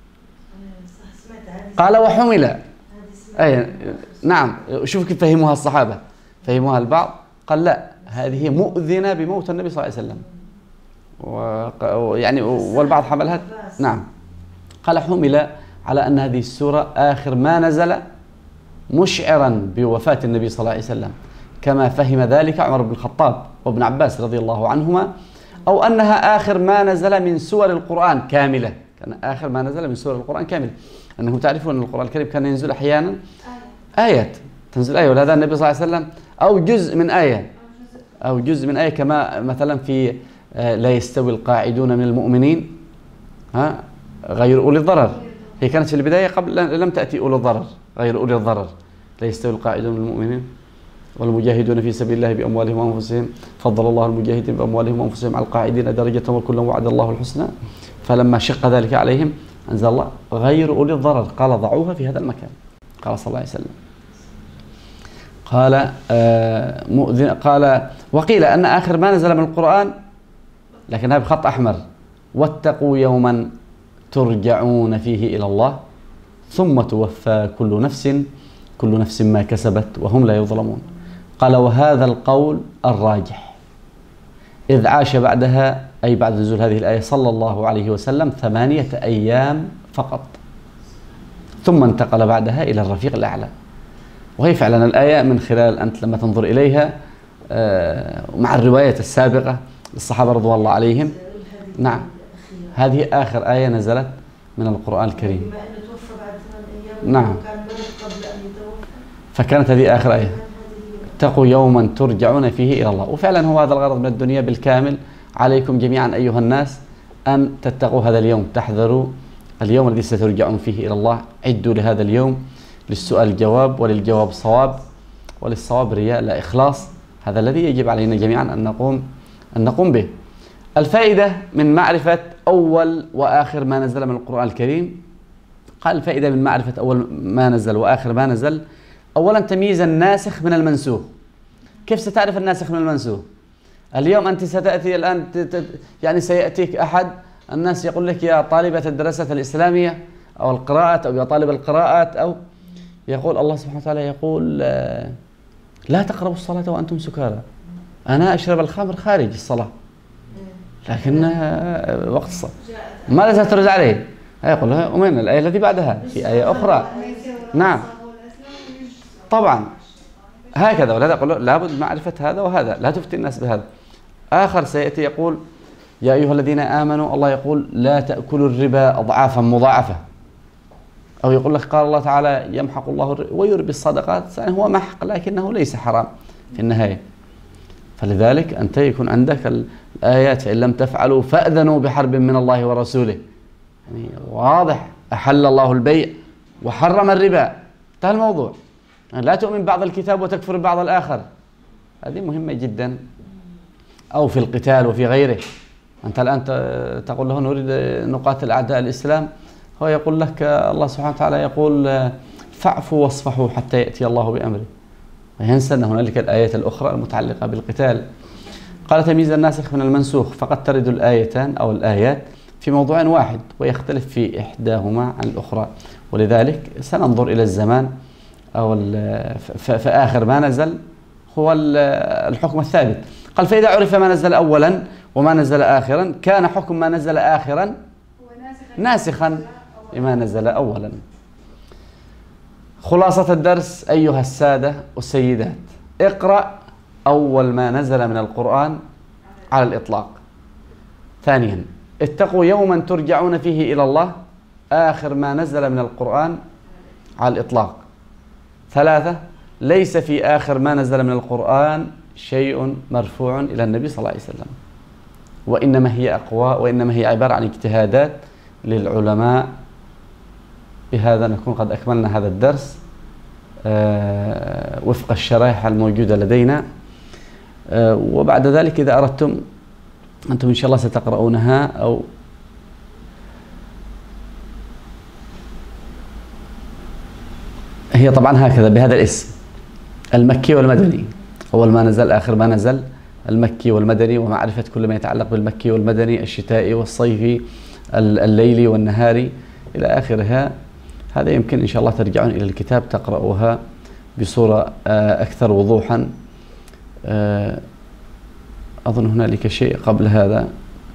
قال وحمل أي نعم. شوف كيف فهموها الصحابة، فهموها البعض قال لا هذه مؤذنة بموت النبي صلى الله عليه وسلم، ويعني والبعض حملها نعم. قال حمل على أن هذه السورة آخر ما نزل مشعرا بوفاة النبي صلى الله عليه وسلم، كما فهم ذلك عمر بن الخطاب وابن عباس رضي الله عنهما، أو أنها آخر ما نزل من سور القرآن كاملة، كان آخر ما نزل من سور القرآن كاملة. أنهم تعرفون أن القرآن الكريم كان ينزل أحيانا آيات، تنزل آية ولهذا النبي صلى الله عليه وسلم أو جزء من آية أو جزء من آية، كما مثلا في لا يستوي القاعدون من المؤمنين ها غير أولي الضرر، هي كانت في البداية قبل لم تأتي أولي الضرر، غير أولي الضرر لا يستوي القاعدون من المؤمنين والمجاهدون في سبيل الله بأموالهم وأنفسهم فضل الله المجاهدين بأموالهم وأنفسهم على القاعدين درجة وكلا وعد الله الحسنى. فلما شق ذلك عليهم أنزل الله غير أولي الضرر، قال ضعوها في هذا المكان، قال صلى الله عليه وسلم. قال آه مؤذن. قال وقيل أن آخر ما نزل من القرآن لكنها بخط أحمر واتقوا يوما ترجعون فيه إلى الله ثم توفى كل نفس كل نفس ما كسبت وهم لا يظلمون. قال وهذا القول الراجح إذ عاش بعدها أي بعد نزول هذه الآية صلى الله عليه وسلم ثمانية أيام فقط، ثم انتقل بعدها إلى الرفيق الأعلى. وهي فعلا الآية من خلال أنت لما تنظر إليها مع الرواية السابقة للصحابة رضوان الله عليهم، نعم هذه آخر آية نزلت من القرآن الكريم. نعم فكانت هذه آخر آية اتقوا يوما ترجعون فيه إلى الله. وفعلا هو هذا الغرض من الدنيا بالكامل، عليكم جميعا أيها الناس أن تتقوا هذا اليوم، تحذروا اليوم الذي سترجعون فيه إلى الله، عدوا لهذا اليوم للسؤال جواب وللجواب صواب وللصواب رياء لا إخلاص. هذا الذي يجب علينا جميعا أن نقوم أن نقوم به. الفائدة من معرفة أول وآخر ما نزل من القرآن الكريم. قال الفائدة من معرفة أول ما نزل وآخر ما نزل، أولا تمييز الناسخ من المنسوخ. كيف ستعرف الناسخ من المنسوخ؟ اليوم أنت ستأتي الآن يعني سيأتيك أحد الناس يقول لك يا طالبة الدراسة الإسلامية أو القراءات أو يا طالب القراءات، أو يقول الله سبحانه وتعالى يقول لا تقربوا الصلاة وأنتم سكارى، أنا أشرب الخمر خارج الصلاة لكن وقت الصلاة. ماذا سترد عليه؟ يقول ومن الآية التي بعدها في آية أخرى. نعم طبعا هكذا، ولهذا يقول لابد معرفة هذا وهذا، لا تفتي الناس بهذا. آخر سيأتي يقول يا أيها الذين آمنوا الله يقول لا تأكلوا الربا أضعافا مضاعفة، أو يقول لك قال الله تعالى يمحق الله الربا ويربي الصدقات، يعني هو محق لكنه ليس حرام في النهاية. فلذلك أنت يكون عندك الآيات فإن لم تفعلوا فأذنوا بحرب من الله ورسوله، يعني واضح أحل الله البيع وحرم الربا، انتهى الموضوع. يعني لا تؤمن بعض الكتاب وتكفر بعض الآخر، هذه مهمة جدا. أو في القتال وفي غيره، أنت الآن تقول له نريد نقاتل أعداء الإسلام، هو يقول لك الله سبحانه وتعالى يقول فاعفوا واصفحوا حتى يأتي الله بأمره، وينسى أن هنالك الآيات الأخرى المتعلقة بالقتال. قال تمييز الناسخ من المنسوخ، فقد ترد الآيتان أو الآيات في موضوع واحد ويختلف في إحداهما عن الأخرى، ولذلك سننظر إلى الزمان أو فآخر ما نزل هو الحكم الثابت. قال فإذا عرف ما نزل أولا وما نزل آخرا كان حكم ما نزل آخرا ناسخا لما نزل أولا. خلاصة الدرس أيها السادة والسيدات، اقرأ أول ما نزل من القرآن على الإطلاق. ثانيا اتقوا يوما ترجعون فيه إلى الله، آخر ما نزل من القرآن على الإطلاق. ثلاثة ليس في آخر ما نزل من القرآن شيء مرفوع إلى النبي صلى الله عليه وسلم، وإنما هي أقوال وإنما هي عبارة عن اجتهادات للعلماء. بهذا نكون قد أكملنا هذا الدرس وفق الشرائح الموجودة لدينا، وبعد ذلك إذا أردتم أنتم إن شاء الله ستقرؤونها، أو هي طبعا هكذا بهذا الاسم المكي والمدني، أول ما نزل آخر ما نزل، المكي والمدني، ومعرفة كل ما يتعلق بالمكي والمدني، الشتائي والصيفي، الليلي والنهاري إلى آخرها. هذا يمكن إن شاء الله ترجعون إلى الكتاب تقرؤوها بصورة أكثر وضوحا. أظن هنالك شيء قبل هذا.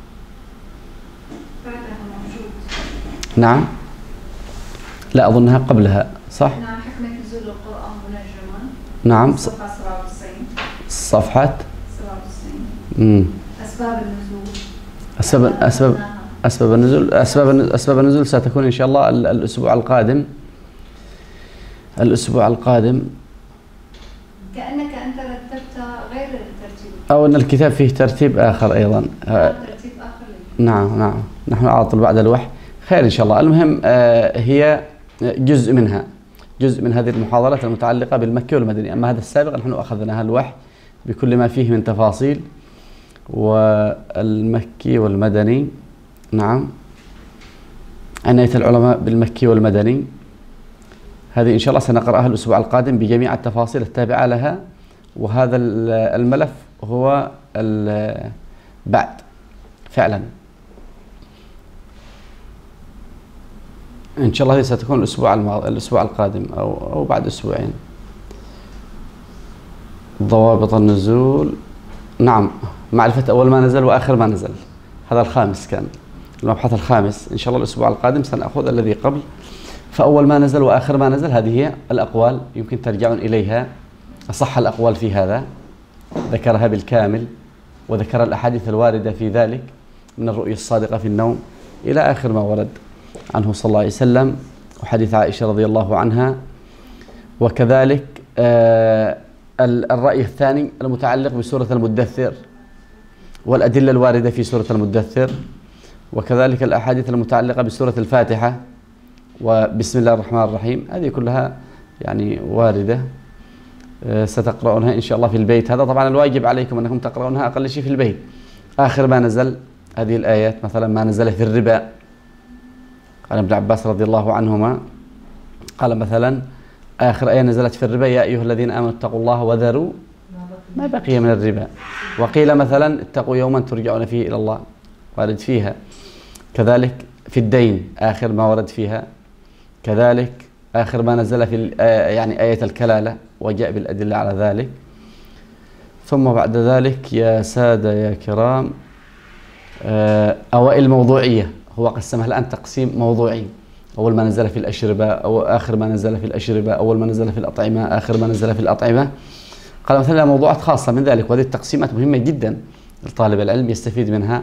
نعم، لا أظنها قبلها، صح؟ نعم، حكمة نزول القرآن منجما. نعم، صفحة سبعة وتسعين. صفحة سبعة وتسعين. امم أسباب النزول. أسباب أسباب أسباب النزول أسباب أسباب النزول ستكون إن شاء الله الأسبوع القادم. الأسبوع القادم كأنك أنت رتبت غير الترتيب، أو أن الكتاب فيه ترتيب آخر أيضا. ترتيب آخر لي. نعم نعم، نحن على طول بعد الوحي. خير إن شاء الله. المهم هي جزء منها، جزء من هذه المحاضرات المتعلقة بالمكي والمدني. أما هذا السابق نحن أخذناها الوحي بكل ما فيه من تفاصيل، والمكي والمدني. نعم، عناية العلماء بالمكي والمدني هذه إن شاء الله سنقرأها الأسبوع القادم بجميع التفاصيل التابعة لها. وهذا الملف هو بعد فعلا إن شاء الله هذه ستكون الأسبوع الماضي الأسبوع القادم أو أو بعد أسبوعين. ضوابط النزول، نعم، معرفة أول ما نزل وآخر ما نزل، هذا الخامس كان المبحث الخامس. إن شاء الله الأسبوع القادم سنأخذ الذي قبل. فأول ما نزل وآخر ما نزل هذه هي الأقوال، يمكن ترجعون إليها، أصح الأقوال في هذا ذكرها بالكامل، وذكر الأحاديث الواردة في ذلك من الرؤيا الصادقة في النوم إلى آخر ما ورد عنه صلى الله عليه وسلم، وحديث عائشة رضي الله عنها. وكذلك آه الرأي الثاني المتعلق بسورة المدثر والأدلة الواردة في سورة المدثر، وكذلك الأحاديث المتعلقة بسورة الفاتحة وبسم الله الرحمن الرحيم، هذه كلها يعني واردة. آه ستقرؤونها إن شاء الله في البيت. هذا طبعا الواجب عليكم أنكم تقرؤونها أقل شيء في البيت. آخر ما نزل هذه الآيات، مثلا ما نزل في الربا، قال ابن عباس رضي الله عنهما، قال مثلا آخر آية نزلت في الربا يا أيها الذين آمنوا اتقوا الله وذروا ما بقي من الربا. وقيل مثلا اتقوا يوما ترجعون فيه إلى الله، وارد فيها. كذلك في الدين آخر ما ورد فيها. كذلك آخر ما نزل في يعني آية الكلالة وجاء بالأدلة على ذلك. ثم بعد ذلك يا سادة يا كرام أوائل الموضوعية، هو قسمها الآن تقسيم موضوعي. أول ما نزل في الأشربة أو آخر ما نزل في الأشربة، أول ما نزل في الأطعمة آخر ما نزل في الأطعمة. قال مثلا موضوعات خاصة من ذلك، وهذه التقسيمات مهمة جدا لطالب العلم يستفيد منها.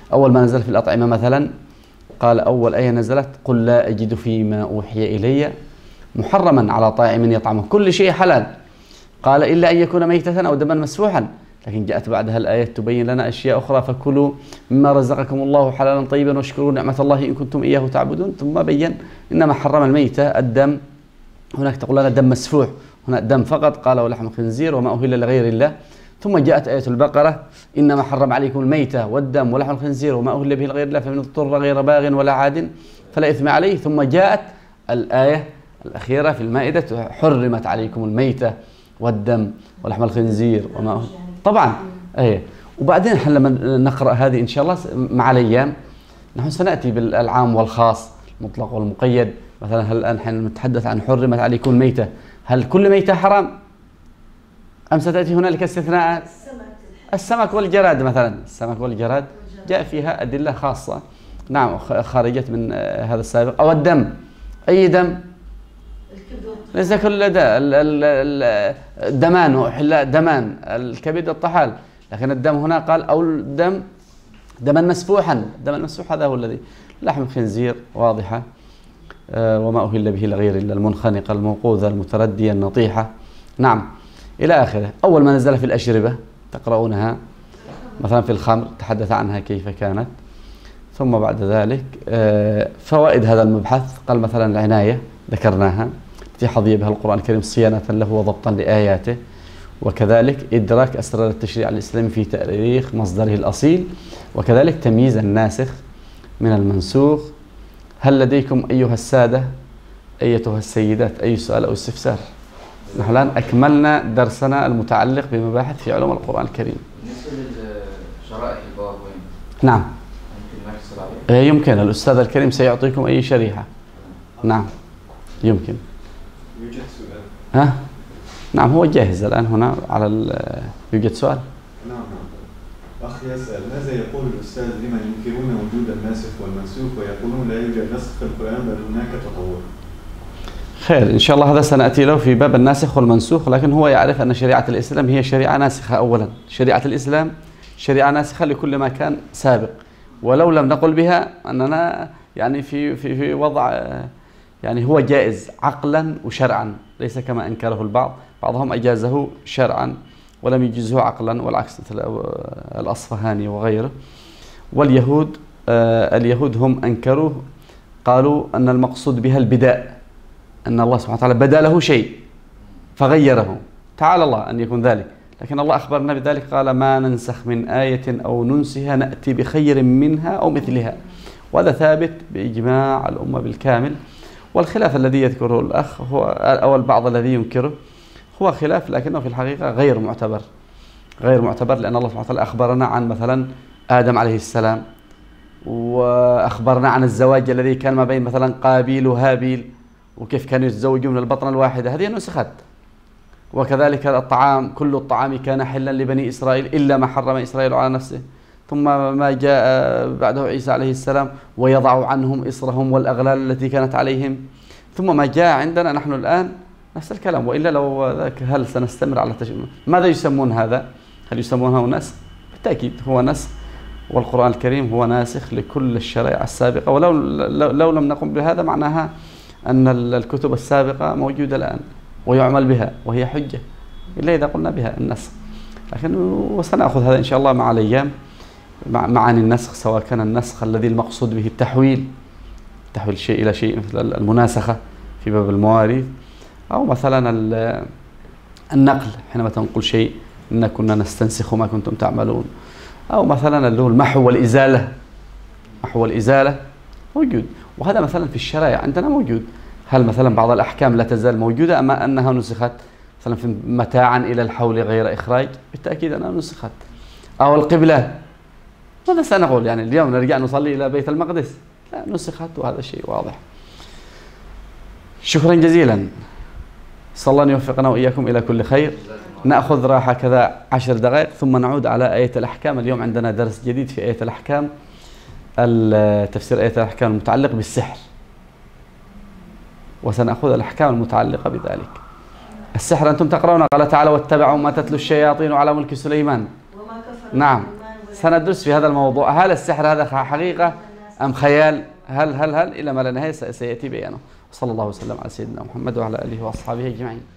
أول ما نزل في الأطعمة مثلا قال أول آية نزلت قل لا أجد فيما أوحي إلي محرما على طاعم يطعمه، كل شيء حلال، قال إلا أن يكون ميتة أو دما مسفوحا، لكن جاءت بعدها الآية تبين لنا أشياء أخرى، فكلوا مما رزقكم الله حلالا طيبا واشكروا نعمة الله إن كنتم إياه تعبدون. ثم بين إنما حرم الميتة الدم، هناك تقول لنا دم مسفوح، هنا دم فقط، قال ولحم الخنزير وما أهل لغير الله. ثم جاءت آية البقرة إنما حرم عليكم الميتة والدم ولحم الخنزير وما أهل به لغير الله فمن اضطر غير باغ ولا عاد فلا إثم عليه. ثم جاءت الآية الأخيرة في المائدة حرمت عليكم الميتة والدم ولحم الخنزير وما أهل. طبعا أيه. وبعدين احنا لما نقرأ هذه إن شاء الله مع الأيام نحن سنأتي بالعام والخاص المطلق والمقيد. مثلا هل الآن نحن نتحدث عن حرمت عليكم الميتة، هل كل ميتة حرام أم ستأتي هنالك استثناءات؟ السمك والجراد مثلا، السمك والجراد جاء فيها أدلة خاصة نعم خارجت من هذا السابق. أو الدم، أي دم؟ ليس كل ده، الدمان وحلا دمان الكبد الطحال، لكن الدم هنا قال أو الدم دما مسفوحا، الدم المسفوح هذا هو الذي لحم الخنزير واضحة وما أهل به لغير الله، المنخنقة الموقوذة المتردية النطيحة نعم إلى آخره. أول ما نزل في الأشربة تقرؤونها مثلا في الخمر تحدث عنها كيف كانت. ثم بعد ذلك فوائد هذا المبحث قال مثلا العناية ذكرناها التي حظي بها القرآن الكريم صيانة له وضبطا لآياته، وكذلك إدراك أسرار التشريع الإسلامي في تاريخ مصدره الأصيل، وكذلك تمييز الناسخ من المنسوخ. هل لديكم أيها السادة أيتها السيدات أي سؤال أو استفسار؟ نحن الآن أكملنا درسنا المتعلق بمباحث في علوم القرآن الكريم. بالنسبة للشرائح الباوربوينت نعم ممكن نحصل عليها؟ يمكن، الأستاذ الكريم سيعطيكم أي شريحة. نعم يمكن. يوجد سؤال؟ ها؟ نعم هو جاهز الآن هنا على يوجد سؤال؟ نعم نعم. أخ يسأل ماذا يقول الأستاذ لمن ينكرون وجود الناسخ والمنسوخ ويقولون لا يوجد نسخ في القرآن بل هناك تطور؟ خير إن شاء الله هذا سنأتي له في باب الناسخ والمنسوخ، لكن هو يعرف أن شريعة الإسلام هي شريعة ناسخة. أولا شريعة الإسلام شريعة ناسخة لكل ما كان سابق، ولو لم نقل بها أننا يعني في في في وضع يعني هو جائز عقلا وشرعا، ليس كما أنكره البعض، بعضهم أجازه شرعا ولم يجزه عقلا، والعكس مثل الأصفهاني وغيره. واليهود آه اليهود هم أنكروه، قالوا أن المقصود بها البداء، أن الله سبحانه وتعالى بدا له شيء فغيره، تعالى الله أن يكون ذلك، لكن الله أخبرنا بذلك قال ما ننسخ من آية أو ننسها نأتي بخير منها أو مثلها، وهذا ثابت بإجماع الأمة بالكامل. والخلاف الذي يذكره الأخ هو أو البعض الذي ينكره هو خلاف لكنه في الحقيقة غير معتبر، غير معتبر لأن الله سبحانه وتعالى أخبرنا عن مثلا آدم عليه السلام، وأخبرنا عن الزواج الذي كان ما بين مثلا قابيل وهابيل وكيف كانوا يتزوجون من البطن الواحدة، هذه نسخت. وكذلك الطعام كل الطعام كان حلا لبني إسرائيل إلا ما حرم إسرائيل على نفسه. ثم ما جاء بعده عيسى عليه السلام ويضع عنهم إصرهم والأغلال التي كانت عليهم. ثم ما جاء عندنا نحن الآن نفس الكلام، وإلا لو ذاك هل سنستمر على التشميل؟ ماذا يسمون هذا؟ هل يسمونه نسخ؟ بالتأكيد هو نسخ، والقرآن الكريم هو ناسخ لكل الشرائع السابقة، ولو لو لم نقم بهذا معناها أن الكتب السابقة موجودة الآن ويعمل بها وهي حجة، إلا إذا قلنا بها النسخ. لكن وسنأخذ هذا إن شاء الله مع الأيام، مع معاني النسخ، سواء كان النسخ الذي المقصود به التحويل، تحويل شيء إلى شيء مثل المناسخة في باب المواريث، أو مثلا النقل حينما تنقل شيء إن كنا نستنسخ ما كنتم تعملون، أو مثلا اللي هو المحو والإزالة، محو والإزالة موجود، وهذا مثلا في الشرائع عندنا موجود. هل مثلا بعض الأحكام لا تزال موجودة أم أنها نسخت؟ مثلا في متاعا إلى الحول غير إخراج، بالتأكيد أنها نسخت. أو القبلة، ماذا سنقول يعني اليوم نرجع نصلي إلى بيت المقدس؟ لا نسخت، وهذا شيء واضح. شكرا جزيلا، صلى الله أن يوفقنا وإياكم إلى كل خير. نأخذ راحة كذا عشر دقائق ثم نعود على آية الأحكام. اليوم عندنا درس جديد في آية الأحكام، تفسير آية الأحكام المتعلق بالسحر، وسنأخذ الأحكام المتعلقة بذلك. السحر أنتم تقرؤون قال تعالى واتبعوا ما تتلو الشياطين على ملك سليمان. وما كفر نعم. سندرس في هذا الموضوع، هل السحر هذا حقيقة أم خيال؟ هل هل هل إلى ما لا نهاية سيأتي بيانه. وصلى الله وسلم على سيدنا محمد وعلى آله وأصحابه أجمعين.